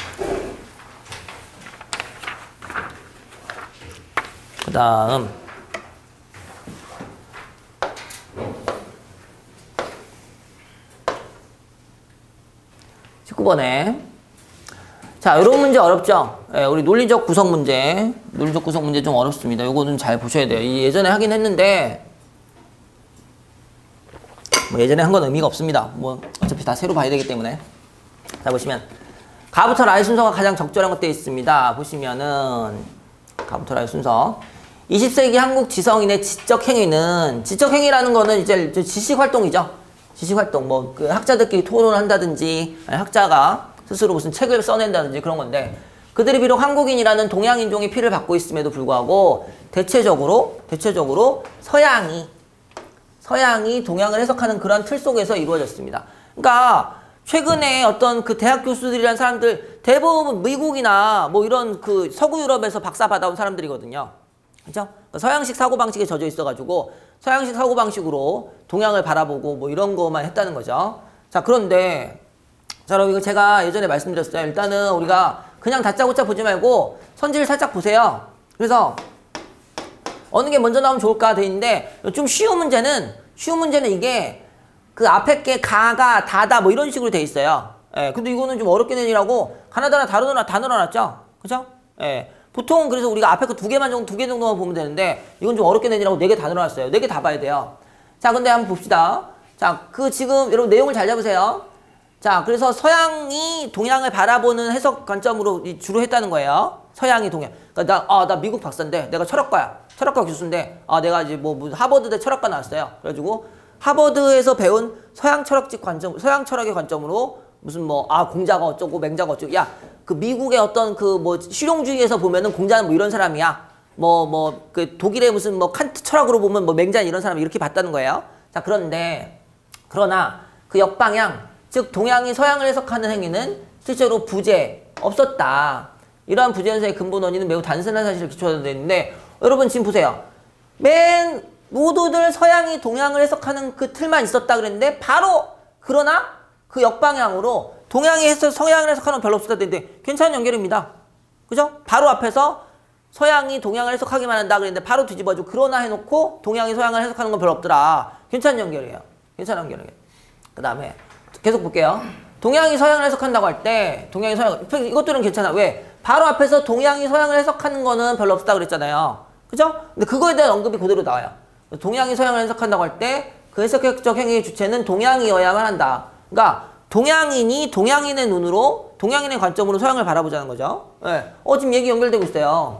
다음 19번에 자, 이런 문제 어렵죠? 예, 우리 논리적 구성 문제. 논리적 구성 문제 좀 어렵습니다. 요거는 잘 보셔야 돼요. 예전에 하긴 했는데 뭐 예전에 한 건 의미가 없습니다. 뭐 어차피 다 새로 봐야 되기 때문에. 자, 보시면 가부터 라의 순서가 가장 적절한 것되어 있습니다. 보시면은 가부터 라의 순서 20세기 한국 지성인의 지적 행위는 지적 행위라는 거는 이제 지식 활동이죠. 지식 활동 뭐 그 학자들끼리 토론을 한다든지 아니 학자가 스스로 무슨 책을 써낸다든지 그런 건데 그들이 비록 한국인이라는 동양인종의 피를 받고 있음에도 불구하고 대체적으로 서양이 동양을 해석하는 그런 틀 속에서 이루어졌습니다. 그러니까 최근에 어떤 그 대학 교수들이란 사람들 대부분 미국이나 뭐 이런 그 서구 유럽에서 박사 받아온 사람들이거든요. 그죠? 서양식 사고방식에 젖어 있어가지고 서양식 사고방식으로 동양을 바라보고 뭐 이런 거만 했다는 거죠. 자, 그런데 자, 여러분 이거 제가 예전에 말씀드렸어요. 일단은 우리가 그냥 다짜고짜 보지 말고 선지를 살짝 보세요. 그래서 어느 게 먼저 나오면 좋을까 돼 있는데 좀 쉬운 문제는 이게 그 앞에 게 가가 다다 뭐 이런 식으로 돼 있어요. 예, 근데 이거는 좀 어렵게 내니라고 가나다나 다 늘어났죠? 그죠? 예. 보통 그래서 우리가 앞에 거 두 개 정도만 보면 되는데 이건 좀 어렵게 내니라고 4개 다 늘어났어요. 4개 다 봐야 돼요. 자, 근데 한번 봅시다. 자, 그 지금 여러분 내용을 잘 잡으세요. 자, 그래서 서양이 동양을 바라보는 해석 관점으로 주로 했다는 거예요. 서양이 동양. 그러니까 나 미국 박사인데 내가 철학과 교수인데 내가 이제 뭐 하버드대 철학과 나왔어요. 그래가지고 하버드에서 배운 서양 철학의 관점으로 무슨 뭐 공자가 어쩌고 맹자가 어쩌고 야, 그 미국의 어떤 그 뭐 실용주의에서 보면은 공자는 뭐 이런 사람이야. 그 독일의 무슨 뭐 칸트 철학으로 보면 뭐 맹자는 이런 사람이 이렇게 봤다는 거예요. 자, 그러나 그 역방향 즉 동양이 서양을 해석하는 행위는 실제로 부재 없었다. 이러한 부재현상의 근본 원인은 매우 단순한 사실을 기초로 되어 있는데 여러분 지금 보세요. 모두들 서양이 동양을 해석하는 그 틀만 있었다 그랬는데 그러나 그 역방향으로 동양이 서양을 해석하는 건 별로 없었다 그랬는데 괜찮은 연결입니다. 그죠? 바로 앞에서 서양이 동양을 해석하기만 한다 그랬는데 바로 뒤집어주고 그러나 해놓고 동양이 서양을 해석하는 건 별로 없더라. 괜찮은 연결이에요. 괜찮은 연결이에요. 그 다음에 계속 볼게요. 동양이 서양을 해석한다고 할 때 이것들은 괜찮아. 왜? 바로 앞에서 동양이 서양을 해석하는 거는 별로 없다 그랬잖아요. 그죠? 근데 그거에 대한 언급이 그대로 나와요. 동양이 서양을 해석한다고 할 때 그 해석적 행위의 주체는 동양이어야만 한다. 그러니까 동양인이 동양인의 눈으로 동양인의 관점으로 서양을 바라보자는 거죠. 네. 지금 얘기 연결되고 있어요.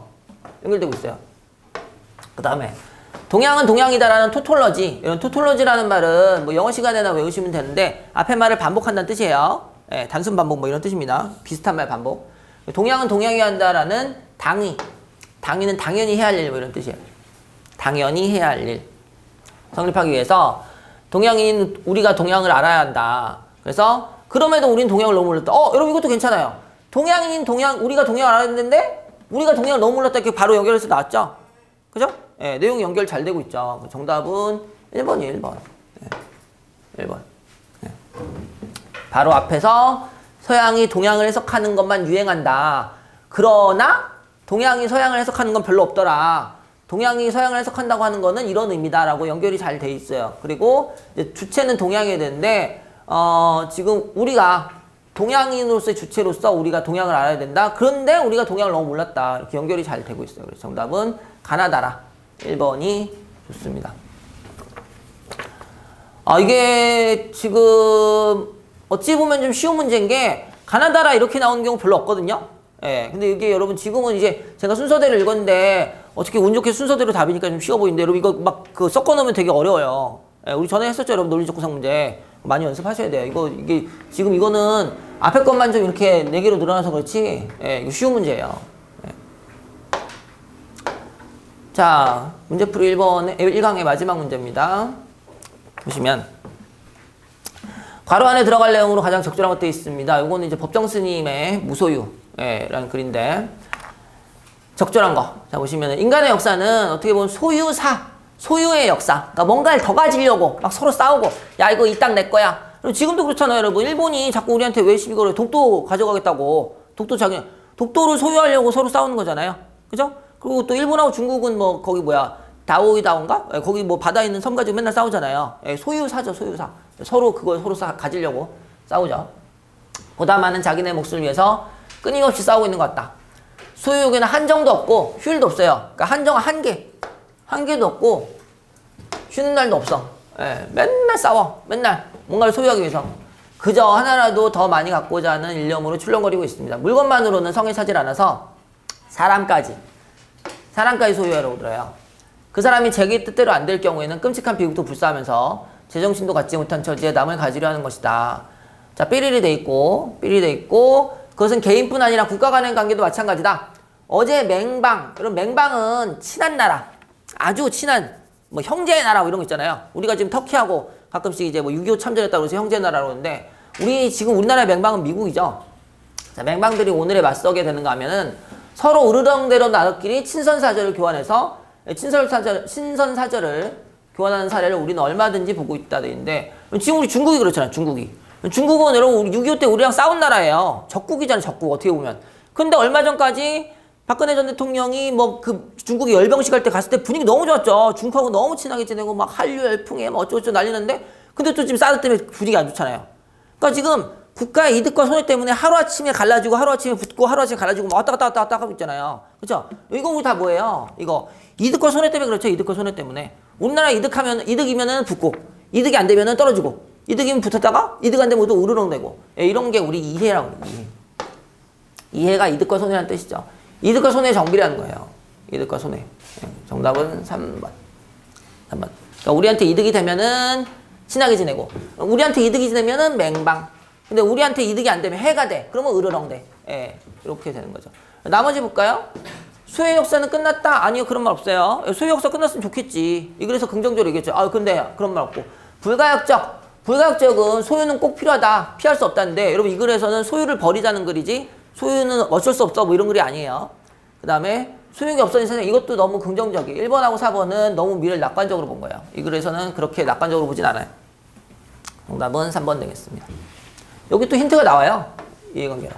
그 다음에 동양은 동양이다라는 토톨러지. 이런 토톨러지라는 말은 뭐 영어 시간에나 외우시면 되는데 앞에 말을 반복한다는 뜻이에요. 네, 단순 반복 뭐 이런 뜻입니다. 비슷한 말 반복. 동양은 동양이어야 한다라는 당위는 당연히 해야 할 일 뭐 이런 뜻이에요. 당연히 해야 할 일. 성립하기 위해서 우리가 동양을 알아야 한다. 그래서 그럼에도 우린 동양을 너무 몰랐다. 여러분 이것도 괜찮아요. 우리가 동양을 알아야 했는데 우리가 동양을 너무 몰랐다 이렇게 바로 연결해서 나왔죠. 그죠? 네, 내용 연결 잘 되고 있죠. 정답은 1번이에요. 1번. 네, 1번. 네. 바로 앞에서 서양이 동양을 해석하는 것만 유행한다. 그러나 동양이 서양을 해석하는 건 별로 없더라. 동양이 서양을 해석한다고 하는 거는 이런 의미다라고 연결이 잘 돼 있어요. 그리고 이제 주체는 동양이 되는데 지금 우리가 동양인으로서의 주체로서 우리가 동양을 알아야 된다. 그런데 우리가 동양을 너무 몰랐다. 이렇게 연결이 잘 되고 있어요. 그래서 정답은 가나다라. 1번이 좋습니다. 이게 지금 어찌 보면 좀 쉬운 문제인 게 가나다라 이렇게 나오는 경우 별로 없거든요. 예. 근데 이게 여러분 지금은 이제 제가 순서대로 읽었는데 어떻게 운 좋게 순서대로 답이니까 좀 쉬워 보이는데 여러분 이거 막 그 섞어 놓으면 되게 어려워요. 예. 우리 전에 했었죠. 여러분 논리적 구성 문제. 많이 연습하셔야 돼요. 이게 지금 이거는 앞에 것만 좀 이렇게 4개로 늘어나서 그렇지. 예. 이거 쉬운 문제예요. 예. 자, 문제풀이 1강의 마지막 문제입니다. 보시면 괄호 안에 들어갈 내용으로 가장 적절한 것도 있습니다. 요거는 이제 법정 스님의 무소유 라는 글인데 적절한 거. 자, 보시면 인간의 역사는 어떻게 보면 소유의 역사. 그러니까 뭔가를 더 가지려고 막 서로 싸우고 야 이거 이 땅 내 거야. 그리고 지금도 그렇잖아요, 여러분. 일본이 자꾸 우리한테 왜 시비 걸어요? 독도 가져가겠다고. 독도를 소유하려고 서로 싸우는 거잖아요. 그죠? 그리고 또 일본하고 중국은 뭐 거기 뭐야 다오이다온가? 거기 뭐 바다에 있는 섬 가지고 맨날 싸우잖아요. 소유사죠, 소유사. 서로 그걸 서로 가지려고 싸우죠. 고다마는 자기네 몫을 위해서 끊임없이 싸우고 있는 것 같다. 소유욕에는 한정도 없고 휴일도 없어요. 그러니까 한계도 없고 쉬는 날도 없어. 맨날 싸워. 맨날 뭔가를 소유하기 위해서. 그저 하나라도 더 많이 갖고자 하는 일념으로 출렁거리고 있습니다. 물건만으로는 성에 차질 않아서 사람까지 소유하려고 들어요. 그 사람이 자기 뜻대로 안 될 경우에는 끔찍한 비극도 불사하면서 제정신도 갖지 못한 처지에 남을 가지려 하는 것이다. 자, 삐리리 돼 있고 그것은 개인뿐 아니라 국가 간의 관계도 마찬가지다. 어제 맹방, 여러분 맹방은 친한 나라, 아주 친한 뭐 형제의 나라 이런 거 있잖아요. 우리가 지금 터키하고 가끔씩 이제 뭐 6.25 참전했다고 해서 형제 나라로 하는데 우리나라의 맹방은 미국이죠. 자, 맹방들이 오늘에 맞서게 되는가 하면은 서로 으르렁대러 나라끼리 친선사절을 교환해서 친선사절을 교환하는 사례를 우리는 얼마든지 보고 있다 돼 있는데 지금 우리 중국이 그렇잖아요. 중국은 여러분 6.25 때 우리랑 싸운 나라예요. 적국이잖아요. 적국 어떻게 보면. 근데 얼마 전까지 박근혜 전 대통령이 뭐 그 중국에 열병식 할 때 갔을 때 분위기 너무 좋았죠. 중국하고 너무 친하게 지내고 막 한류 열풍에 막 어쩌고저쩌고 난리났는데 근데 또 지금 사드 때문에 분위기 안 좋잖아요. 그러니까 지금 국가의 이득과 손해 때문에 하루아침에 갈라지고 하루아침에 붙고 하루아침에 갈라지고 막 왔다 갔다 하고 있잖아요. 그렇죠? 이거 우리 다 뭐예요? 이거 이득과 손해 때문에 그렇죠. 이득과 손해 때문에. 우리나라 이득이면은 붙고 이득이 안 되면은 떨어지고 이득이면 붙었다가 이득 안 되면 또 우르렁대고 이런 게 우리 이해라고 그래요. 이해가 이득과 손해라는 뜻이죠. 이득과 손해의 정비라는 거예요. 이득과 손해. 정답은 3번. 그러니까 우리한테 이득이 되면은 친하게 지내고 우리한테 이득이 되면은 맹방. 근데 우리한테 이득이 안 되면 해가 돼. 그러면 으르렁대. 이렇게 되는 거죠. 나머지 볼까요? 수혜 역사는 끝났다? 아니요. 그런 말 없어요. 수혜 역사 끝났으면 좋겠지. 그래서 긍정적으로 얘기했죠. 근데 그런 말 없고. 불가역적은 소유는 꼭 필요하다. 피할 수 없다는데 여러분 이 글에서는 소유를 버리자는 글이지 소유는 어쩔 수 없어 뭐 이런 글이 아니에요. 그 다음에 소유가 없어진 세상 이것도 너무 긍정적이에요. 1번하고 4번은 너무 미래를 낙관적으로 본 거예요. 이 글에서는 그렇게 낙관적으로 보진 않아요. 정답은 3번 되겠습니다. 여기 또 힌트가 나와요. 이해관계로.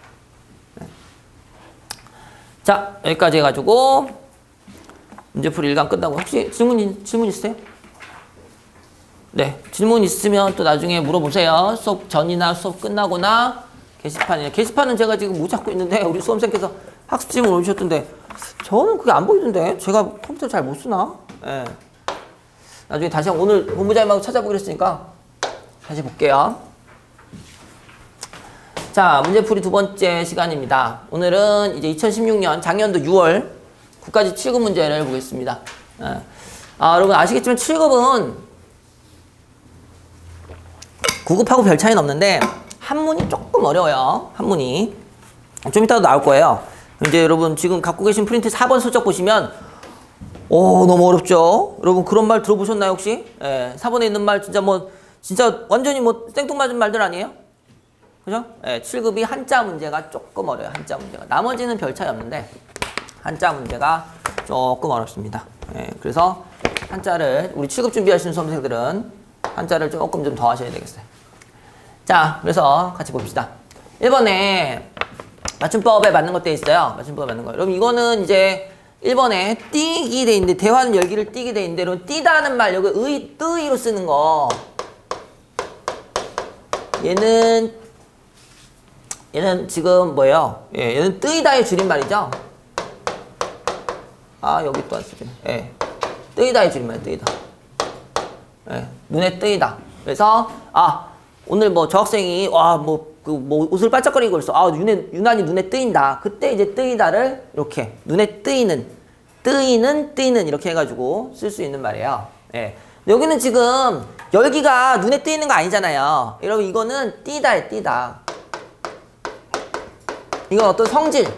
자, 여기까지 해가지고 문제풀이 1강 끝나고 혹시 질문 있으세요? 네, 질문 있으면 또 나중에 물어보세요. 수업 전이나 수업 끝나거나 게시판은 제가 지금 못 찾고 있는데 우리 수험생께서 학습 질문 올리셨던데 저는 그게 안 보이던데 제가 컴퓨터 잘 못 쓰나? 나중에 다시 오늘 본부장님하고 찾아보기로 했으니까 다시 볼게요. 자, 문제풀이 두 번째 시간입니다. 오늘은 이제 2016년 작년도 6월 국가직 7급 문제를 보겠습니다. 여러분 아시겠지만 7급은 9급하고 별 차이는 없는데 한문이 조금 어려워요. 한문이. 좀 이따도 나올 거예요. 이제 여러분 지금 갖고 계신 프린트 4번 슬쩍 보시면 너무 어렵죠? 여러분 그런 말 들어보셨나요 혹시? 4번에 있는 말 진짜 완전히 생뚱맞은 말들 아니에요? 그죠? 7급이 한자 문제가 조금 어려워요. 한자 문제가. 나머지는 별 차이 없는데 한자 문제가 조금 어렵습니다. 그래서 한자를 우리 7급 준비하시는 수험생들은 한자를 조금 좀 더 하셔야 되겠어요. 자, 그래서 같이 봅시다. 1번에 맞춤법에 맞는 것 돼 있어요. 맞춤법에 맞는 거. 여러분 이거는 이제 1번에 띄기 돼 있는데 대화는 열기를 띄게 돼 있는데 여러분 띄다는 말 여기 뜨이로 쓰는 거 얘는 지금 뭐예요? 얘는 뜨이다의 줄임말이죠. 여기 또 안 쓰죠. 뜨이다의 줄임말, 뜨이다. 눈에 뜨이다. 그래서 오늘 저 학생이 옷을 반짝거리고 있어. 유난히 눈에 뜨인다. 그때 이제 뜨이다를 이렇게 눈에 뜨이는 이렇게 해가지고 쓸 수 있는 말이에요. 여기는 지금 열기가 눈에 뜨이는 거 아니잖아요. 여러분 이거는 띄다예요, 띄다. 이건 어떤 성질,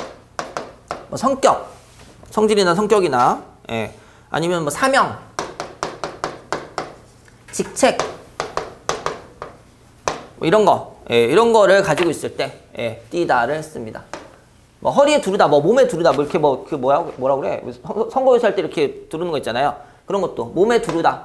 성격, 성질이나 성격이나, 아니면 사명, 직책, 이런 거, 이런 거를 가지고 있을 때, 띄다를 씁니다. 허리에 두르다, 몸에 두르다, 이렇게 뭐라 그래? 선거에서 할 때 이렇게 두르는 거 있잖아요. 그런 것도, 몸에 두르다.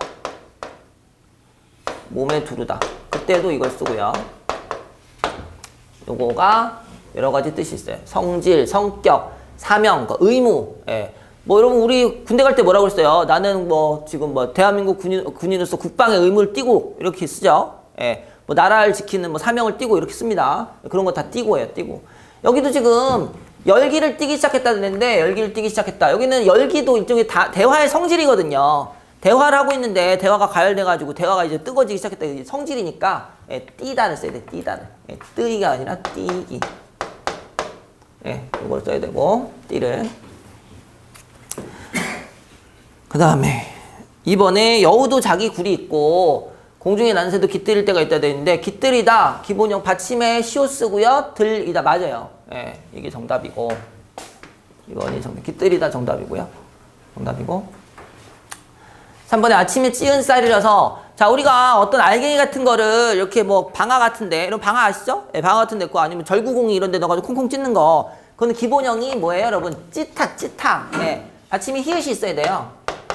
그때도 이걸 쓰고요. 요거가 여러 가지 뜻이 있어요. 성질, 성격, 사명, 의무. 예. 뭐 여러분 우리 군대 갈 때 뭐라고 했어요? 나는 뭐 지금 뭐 대한민국 군인으로서 국방의 의무를 띠고 이렇게 쓰죠. 예. 뭐 나라를 지키는 뭐 사명을 띠고 이렇게 씁니다. 그런 거 다 띠고 해요. 띠고. 여기도 지금 열기를 띠기 시작했다는데 열기를 띠기 시작했다. 여기는 열기도 일종의 대화의 성질이거든요. 대화를 하고 있는데 대화가 가열돼가지고 대화가 이제 뜨거워지기 시작했다. 이제 성질이니까 예, 띠다를 써야 돼. 띠다를. 예, 뜨기가 아니라 띠기. 예, 이걸 써야 되고 띠를. 그 다음에 이번에 여우도 자기 굴이 있고 공중에 나는 새도 깃들일 때가 있다 되는데 깃들이다 기본형 받침에 시옷 쓰고요. 들이다 맞아요. 예, 이게 정답이고 이번이 정답. 깃들이다 정답이고요. 정답이고 3번에 아침에 찌은 쌀이라서 자 우리가 어떤 알갱이 같은 거를 이렇게 뭐 방아 같은데 이런 방아 아시죠? 예, 방아 같은 데 있고 아니면 절구공이 이런 데 넣어가지고 콩콩 찢는 거 그거는 기본형이 뭐예요 여러분? 찌탁 찌탁. 예, 받침이 히읗이 있어야 돼요.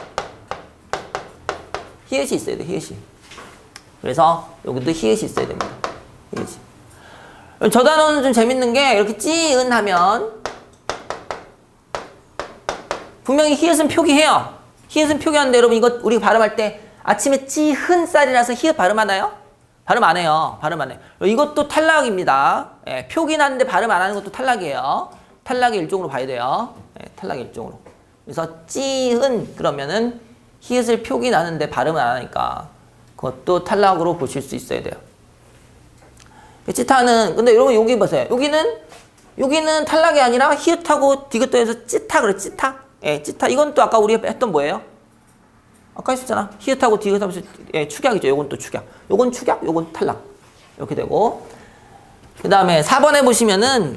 히읗이 있어야 돼 히읗이. 그래서 여기도 히읗이 있어야 됩니다. 히읗이. 저 단어는 좀 재밌는 게 이렇게 찌은 하면 분명히 히읗은 표기해요. 히읗은 표기하는데 여러분 이거 우리가 발음할 때 아침에 찌은 쌀이라서 히읗 발음하나요? 발음 안 해요. 발음 안 해요. 이것도 탈락입니다. 예, 표기는 하는데 발음 안 하는 것도 탈락이에요. 탈락의 일종으로 봐야 돼요. 예, 탈락의 일종으로. 그래서 찌은 그러면은 히읗을 표기는 하는데 발음을 안 하니까 그것도 탈락으로 보실 수 있어야 돼요. 찌타는 근데 여러분 여기 보세요. 여기는 탈락이 아니라 히읗하고 디귿도에서 찌타 그래 찌타. 예, 찌타. 이건 또 아까 우리가 했던 뭐예요? 아까 했었잖아. 히읗하고 디귿하면서 예, 축약이죠. 요건 또 축약. 요건 축약, 요건 탈락. 이렇게 되고. 그 다음에 4번에 보시면은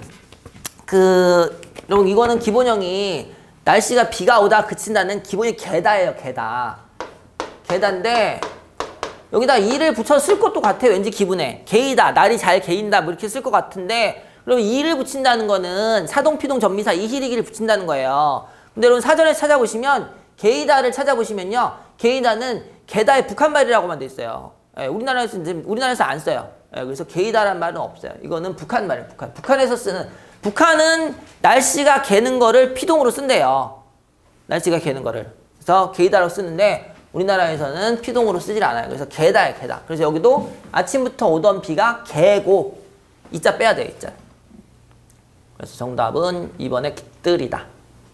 여러분 이거는 기본형이 날씨가 비가 오다 그친다는 기본이 개다예요. 개다. 개다인데 여기다 이를 붙여 쓸 것도 같아. 왠지 기분에. 개이다. 날이 잘 개인다. 뭐 이렇게 쓸 것 같은데 그럼 이를 붙인다는 거는 사동, 피동, 전미사, 이시리기를 붙인다는 거예요. 근데 여러분 사전에 찾아보시면 개이다를 찾아보시면요. 개이다는 개다의 북한말이라고만 돼 있어요. 예, 우리나라에서 안 써요. 예, 그래서 개이다란 말은 없어요. 이거는 북한 말이에요. 북한에서 쓰는 북한은 날씨가 개는 거를 피동으로 쓴대요. 날씨가 개는 거를. 그래서 개이다로 쓰는데 우리나라에서는 피동으로 쓰질 않아요. 그래서 개다예요. 개다. 그래서 여기도 아침부터 오던 비가 개고 이자 빼야 돼요. 이자. 그래서 정답은 2번에 깃들이다.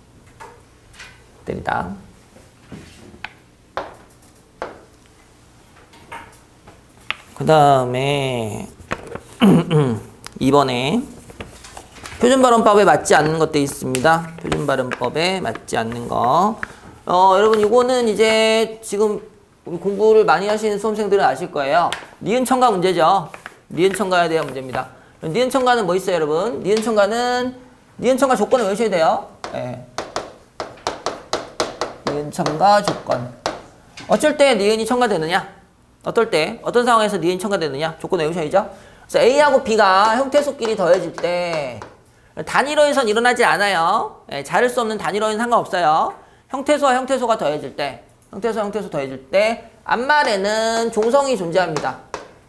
깃들이다. 그 다음에 2번에 표준발음법에 맞지 않는 것도 있습니다. 표준발음법에 맞지 않는 거. 여러분 이거는 이제 지금 공부를 많이 하시는 수험생들은 아실 거예요. 니은 첨가 문제죠. 니은 첨가에 대한 문제입니다. 니은 첨가는 뭐 있어요 여러분? 니은 첨가 조건을 외우셔야 돼요. 네. 니은 첨가 조건. 어쩔 때 니은이 첨가되느냐? 어떤 상황에서 니은이 첨가되느냐? 조건 외우셔야죠. 그래서 A하고 B가 형태소끼리 더해질 때 단일어에선 일어나지 않아요. 예, 자를 수 없는 단일어에는 상관없어요. 형태소와 형태소가 더해질 때, 형태소 더해질 때 앞말에는 종성이 존재합니다.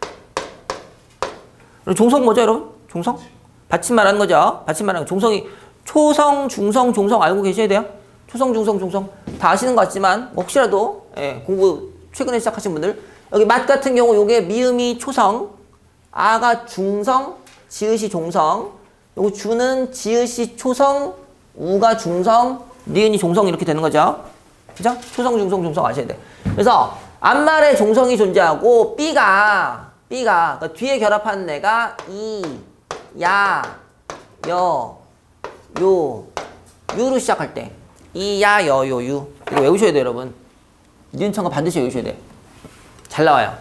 종성 뭐죠, 여러분? 종성? 받침 말하는 거죠. 받침 말하는 거. 종성이 초성, 중성, 종성 알고 계셔야 돼요. 초성, 중성, 종성 다 아시는 것 같지만 혹시라도 예, 공부 최근에 시작하신 분들 여기 맛 같은 경우 요게 미음이 초성, 아가 중성, 지읒이 종성, 요거 주는 지읒이 초성, 우가 중성, 니은이 종성 이렇게 되는 거죠. 그죠? 초성, 중성, 종성 아셔야 돼. 그래서 앞말에 종성이 존재하고 B가 그러니까 뒤에 결합하는 애가 이, 야, 여, 요, 유로 시작할 때 이, 야, 여, 요, 유 이거 외우셔야 돼요 여러분. 니은 첨가 반드시 외우셔야 돼요. 잘 나와요.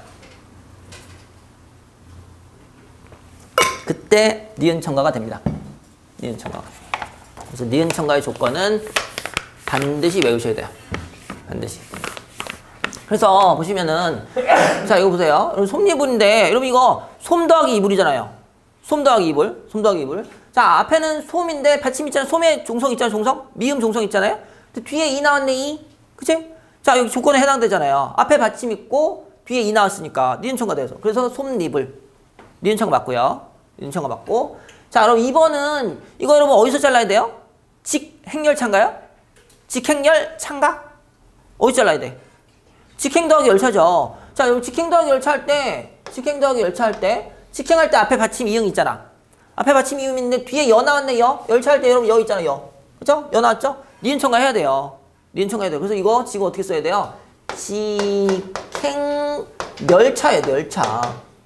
그때 니은 첨가가 됩니다. 니은 첨가가. 그래서 니은 첨가의 조건은 반드시 외우셔야 돼요. 반드시. 그래서 보시면은 자 이거 보세요. 여러분 솜니불인데 여러분 이거 솜 더하기 이불이잖아요. 솜 더하기 이불. 자 앞에는 솜인데 받침 있잖아요. 솜에 종성 있잖아요. 종성. 미음 종성 있잖아요. 근데 뒤에 이 나왔네 이. 그치? 자 여기 조건에 해당되잖아요. 앞에 받침 있고 뒤에 이 나왔으니까 니은 첨가 돼서. 그래서 솜니불. 니은 첨가 맞고요. 니은 첨가 맞고. 자 그럼 2번은 이거 여러분 어디서 잘라야 돼요? 직행열차인가요? 직행열차인가? 어디 잘라야 돼? 직행 더하기 열차죠. 자, 여기 직행 더하기 열차 할 때, 직행할 때 앞에 받침 이응 있잖아. 앞에 받침 이응 있는데 뒤에 여 나왔네, 여. 열차 할 때 여러분 여 있잖아, 여. 그죠? 여 나왔죠? 니은천가 해야 돼요. 니은천가 해야 돼요. 그래서 이거 지금 어떻게 써야 돼요? 직행열차예요, 열차.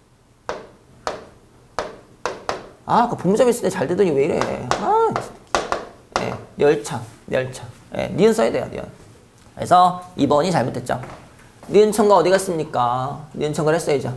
아, 그 본점 있을 때 잘 되더니 왜 이래. 아, 네, 열차. 네, 니은 써야 돼요, 니은. 그래서 2번이 잘못됐죠. 니은천가 어디 갔습니까? 니은천가를 했어야죠.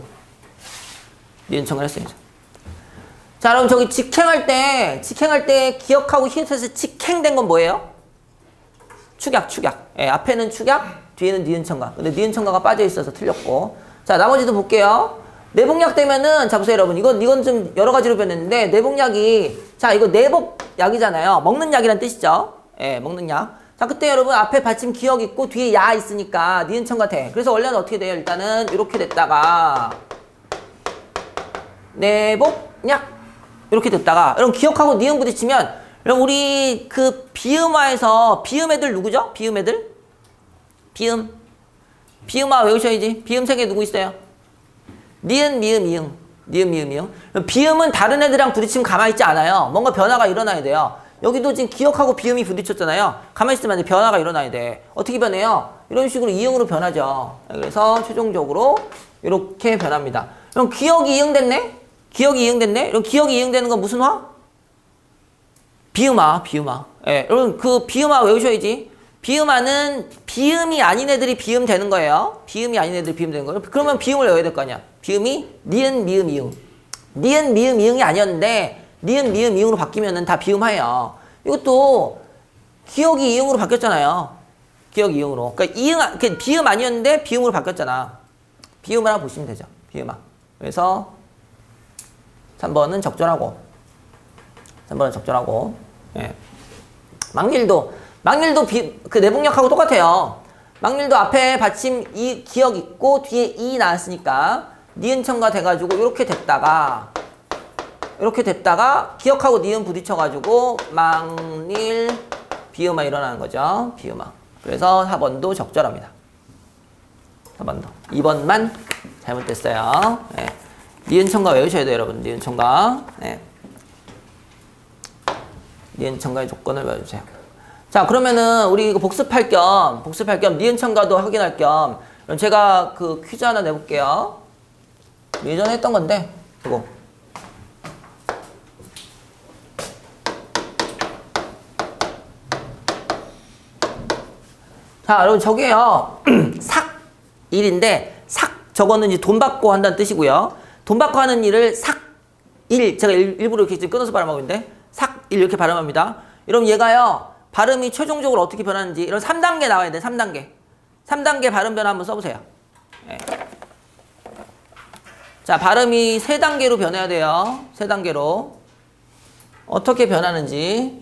자, 그럼 저기 직행할 때 기억하고 히읗에서 직행된 건 뭐예요? 축약. 예, 앞에는 축약, 뒤에는 니은천가. 근데 니은천가가 빠져 있어서 틀렸고. 자, 나머지도 볼게요. 내복약 되면은, 자, 보세요, 여러분. 이건 좀 여러 가지로 변했는데, 내복약이, 자, 이거 내복약이잖아요. 먹는 약이란 뜻이죠. 예, 먹는 약. 자, 그때 여러분 앞에 받침 기억 있고 뒤에 야 있으니까 니은천가 돼. 그래서 원래는 어떻게 돼요? 일단은 이렇게 됐다가 내복약 이렇게 됐다가 여러분 기억하고 니은 부딪히면 여러분 우리 그 비음화에서 비음 애들 누구죠? 비음 애들? 비음화 외우셔야지. 비음 세 개 누구 있어요? 니은, 미음, 이응. 비음은 다른 애들이랑 부딪히면 가만히 있지 않아요. 뭔가 변화가 일어나야 돼요. 여기도 지금 기억하고 비음이 부딪혔잖아요. 가만히 있으면 변화가 일어나야 돼. 어떻게 변해요? 이런 식으로 이응으로 변하죠. 그래서 최종적으로 이렇게 변합니다. 그럼 기억이 이응됐네? 그럼 기억이 이응되는 건 무슨 화? 비음화. 예, 여러분 그 비음화 외우셔야지. 비음화는 비음이 아닌 애들이 비음 되는 거예요. 그러면 비음을 외워야 될 거 아니야. 비음이 니은, 미음, 이응. 니은, 미음, 이응이 아니었는데 니은, 미음, 이응으로 바뀌면은 다 비음화예요. 이것도 기억이 이응으로 바뀌었잖아요. 그러니까 비음 아니었는데 비음으로 바뀌었잖아. 비음을 하나 보시면 되죠. 비음화. 그래서 3번은 적절하고. 예. 막일도 그 내복약하고 똑같아요. 막일도 앞에 받침 기억 있고 뒤에 이 나왔으니까 니은천가 돼가지고 이렇게 됐다가 기억하고 니은 부딪혀가지고 막일 비음화 일어나는 거죠. 비음화. 그래서 4번도 적절합니다. 4번도. 2번만 잘못됐어요. 네. 니은천가 외우셔야 돼요, 여러분. 니은천가. 네. 니은천가의 조건을 외워주세요. 자, 그러면은 우리 이거 복습할 겸 니은천가도 확인할 겸 제가 그 퀴즈 하나 내볼게요. 예전에 했던 건데 이거. 자, 여러분 저게요. 삭일인데 저거는 이제 돈 받고 한다는 뜻이고요. 돈 받고 하는 일을 삭일, 제가 일부러 이렇게 지금 끊어서 발음하고 있는데 삭일 이렇게 발음합니다. 여러분 얘가요. 발음이 최종적으로 어떻게 변하는지 이런 3단계 나와야 돼. 3단계 발음 변화 한번 써보세요. 네. 자, 발음이 3단계로 변해야 돼요. 3단계로. 어떻게 변하는지.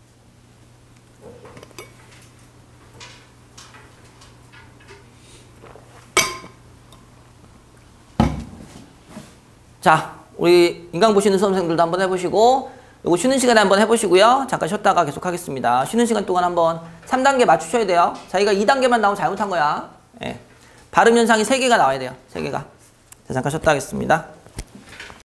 자, 우리 인강 보시는 수험생들도 한번 해보시고 요거 쉬는 시간에 한번 해보시고요. 잠깐 쉬었다가 계속 하겠습니다. 쉬는 시간 동안 한번 3단계 맞추셔야 돼요. 자기가 2단계만 나오면 잘못한 거야. 예. 발음 현상이 3개가 나와야 돼요. 3개가. 자, 잠깐 쉬었다 하겠습니다.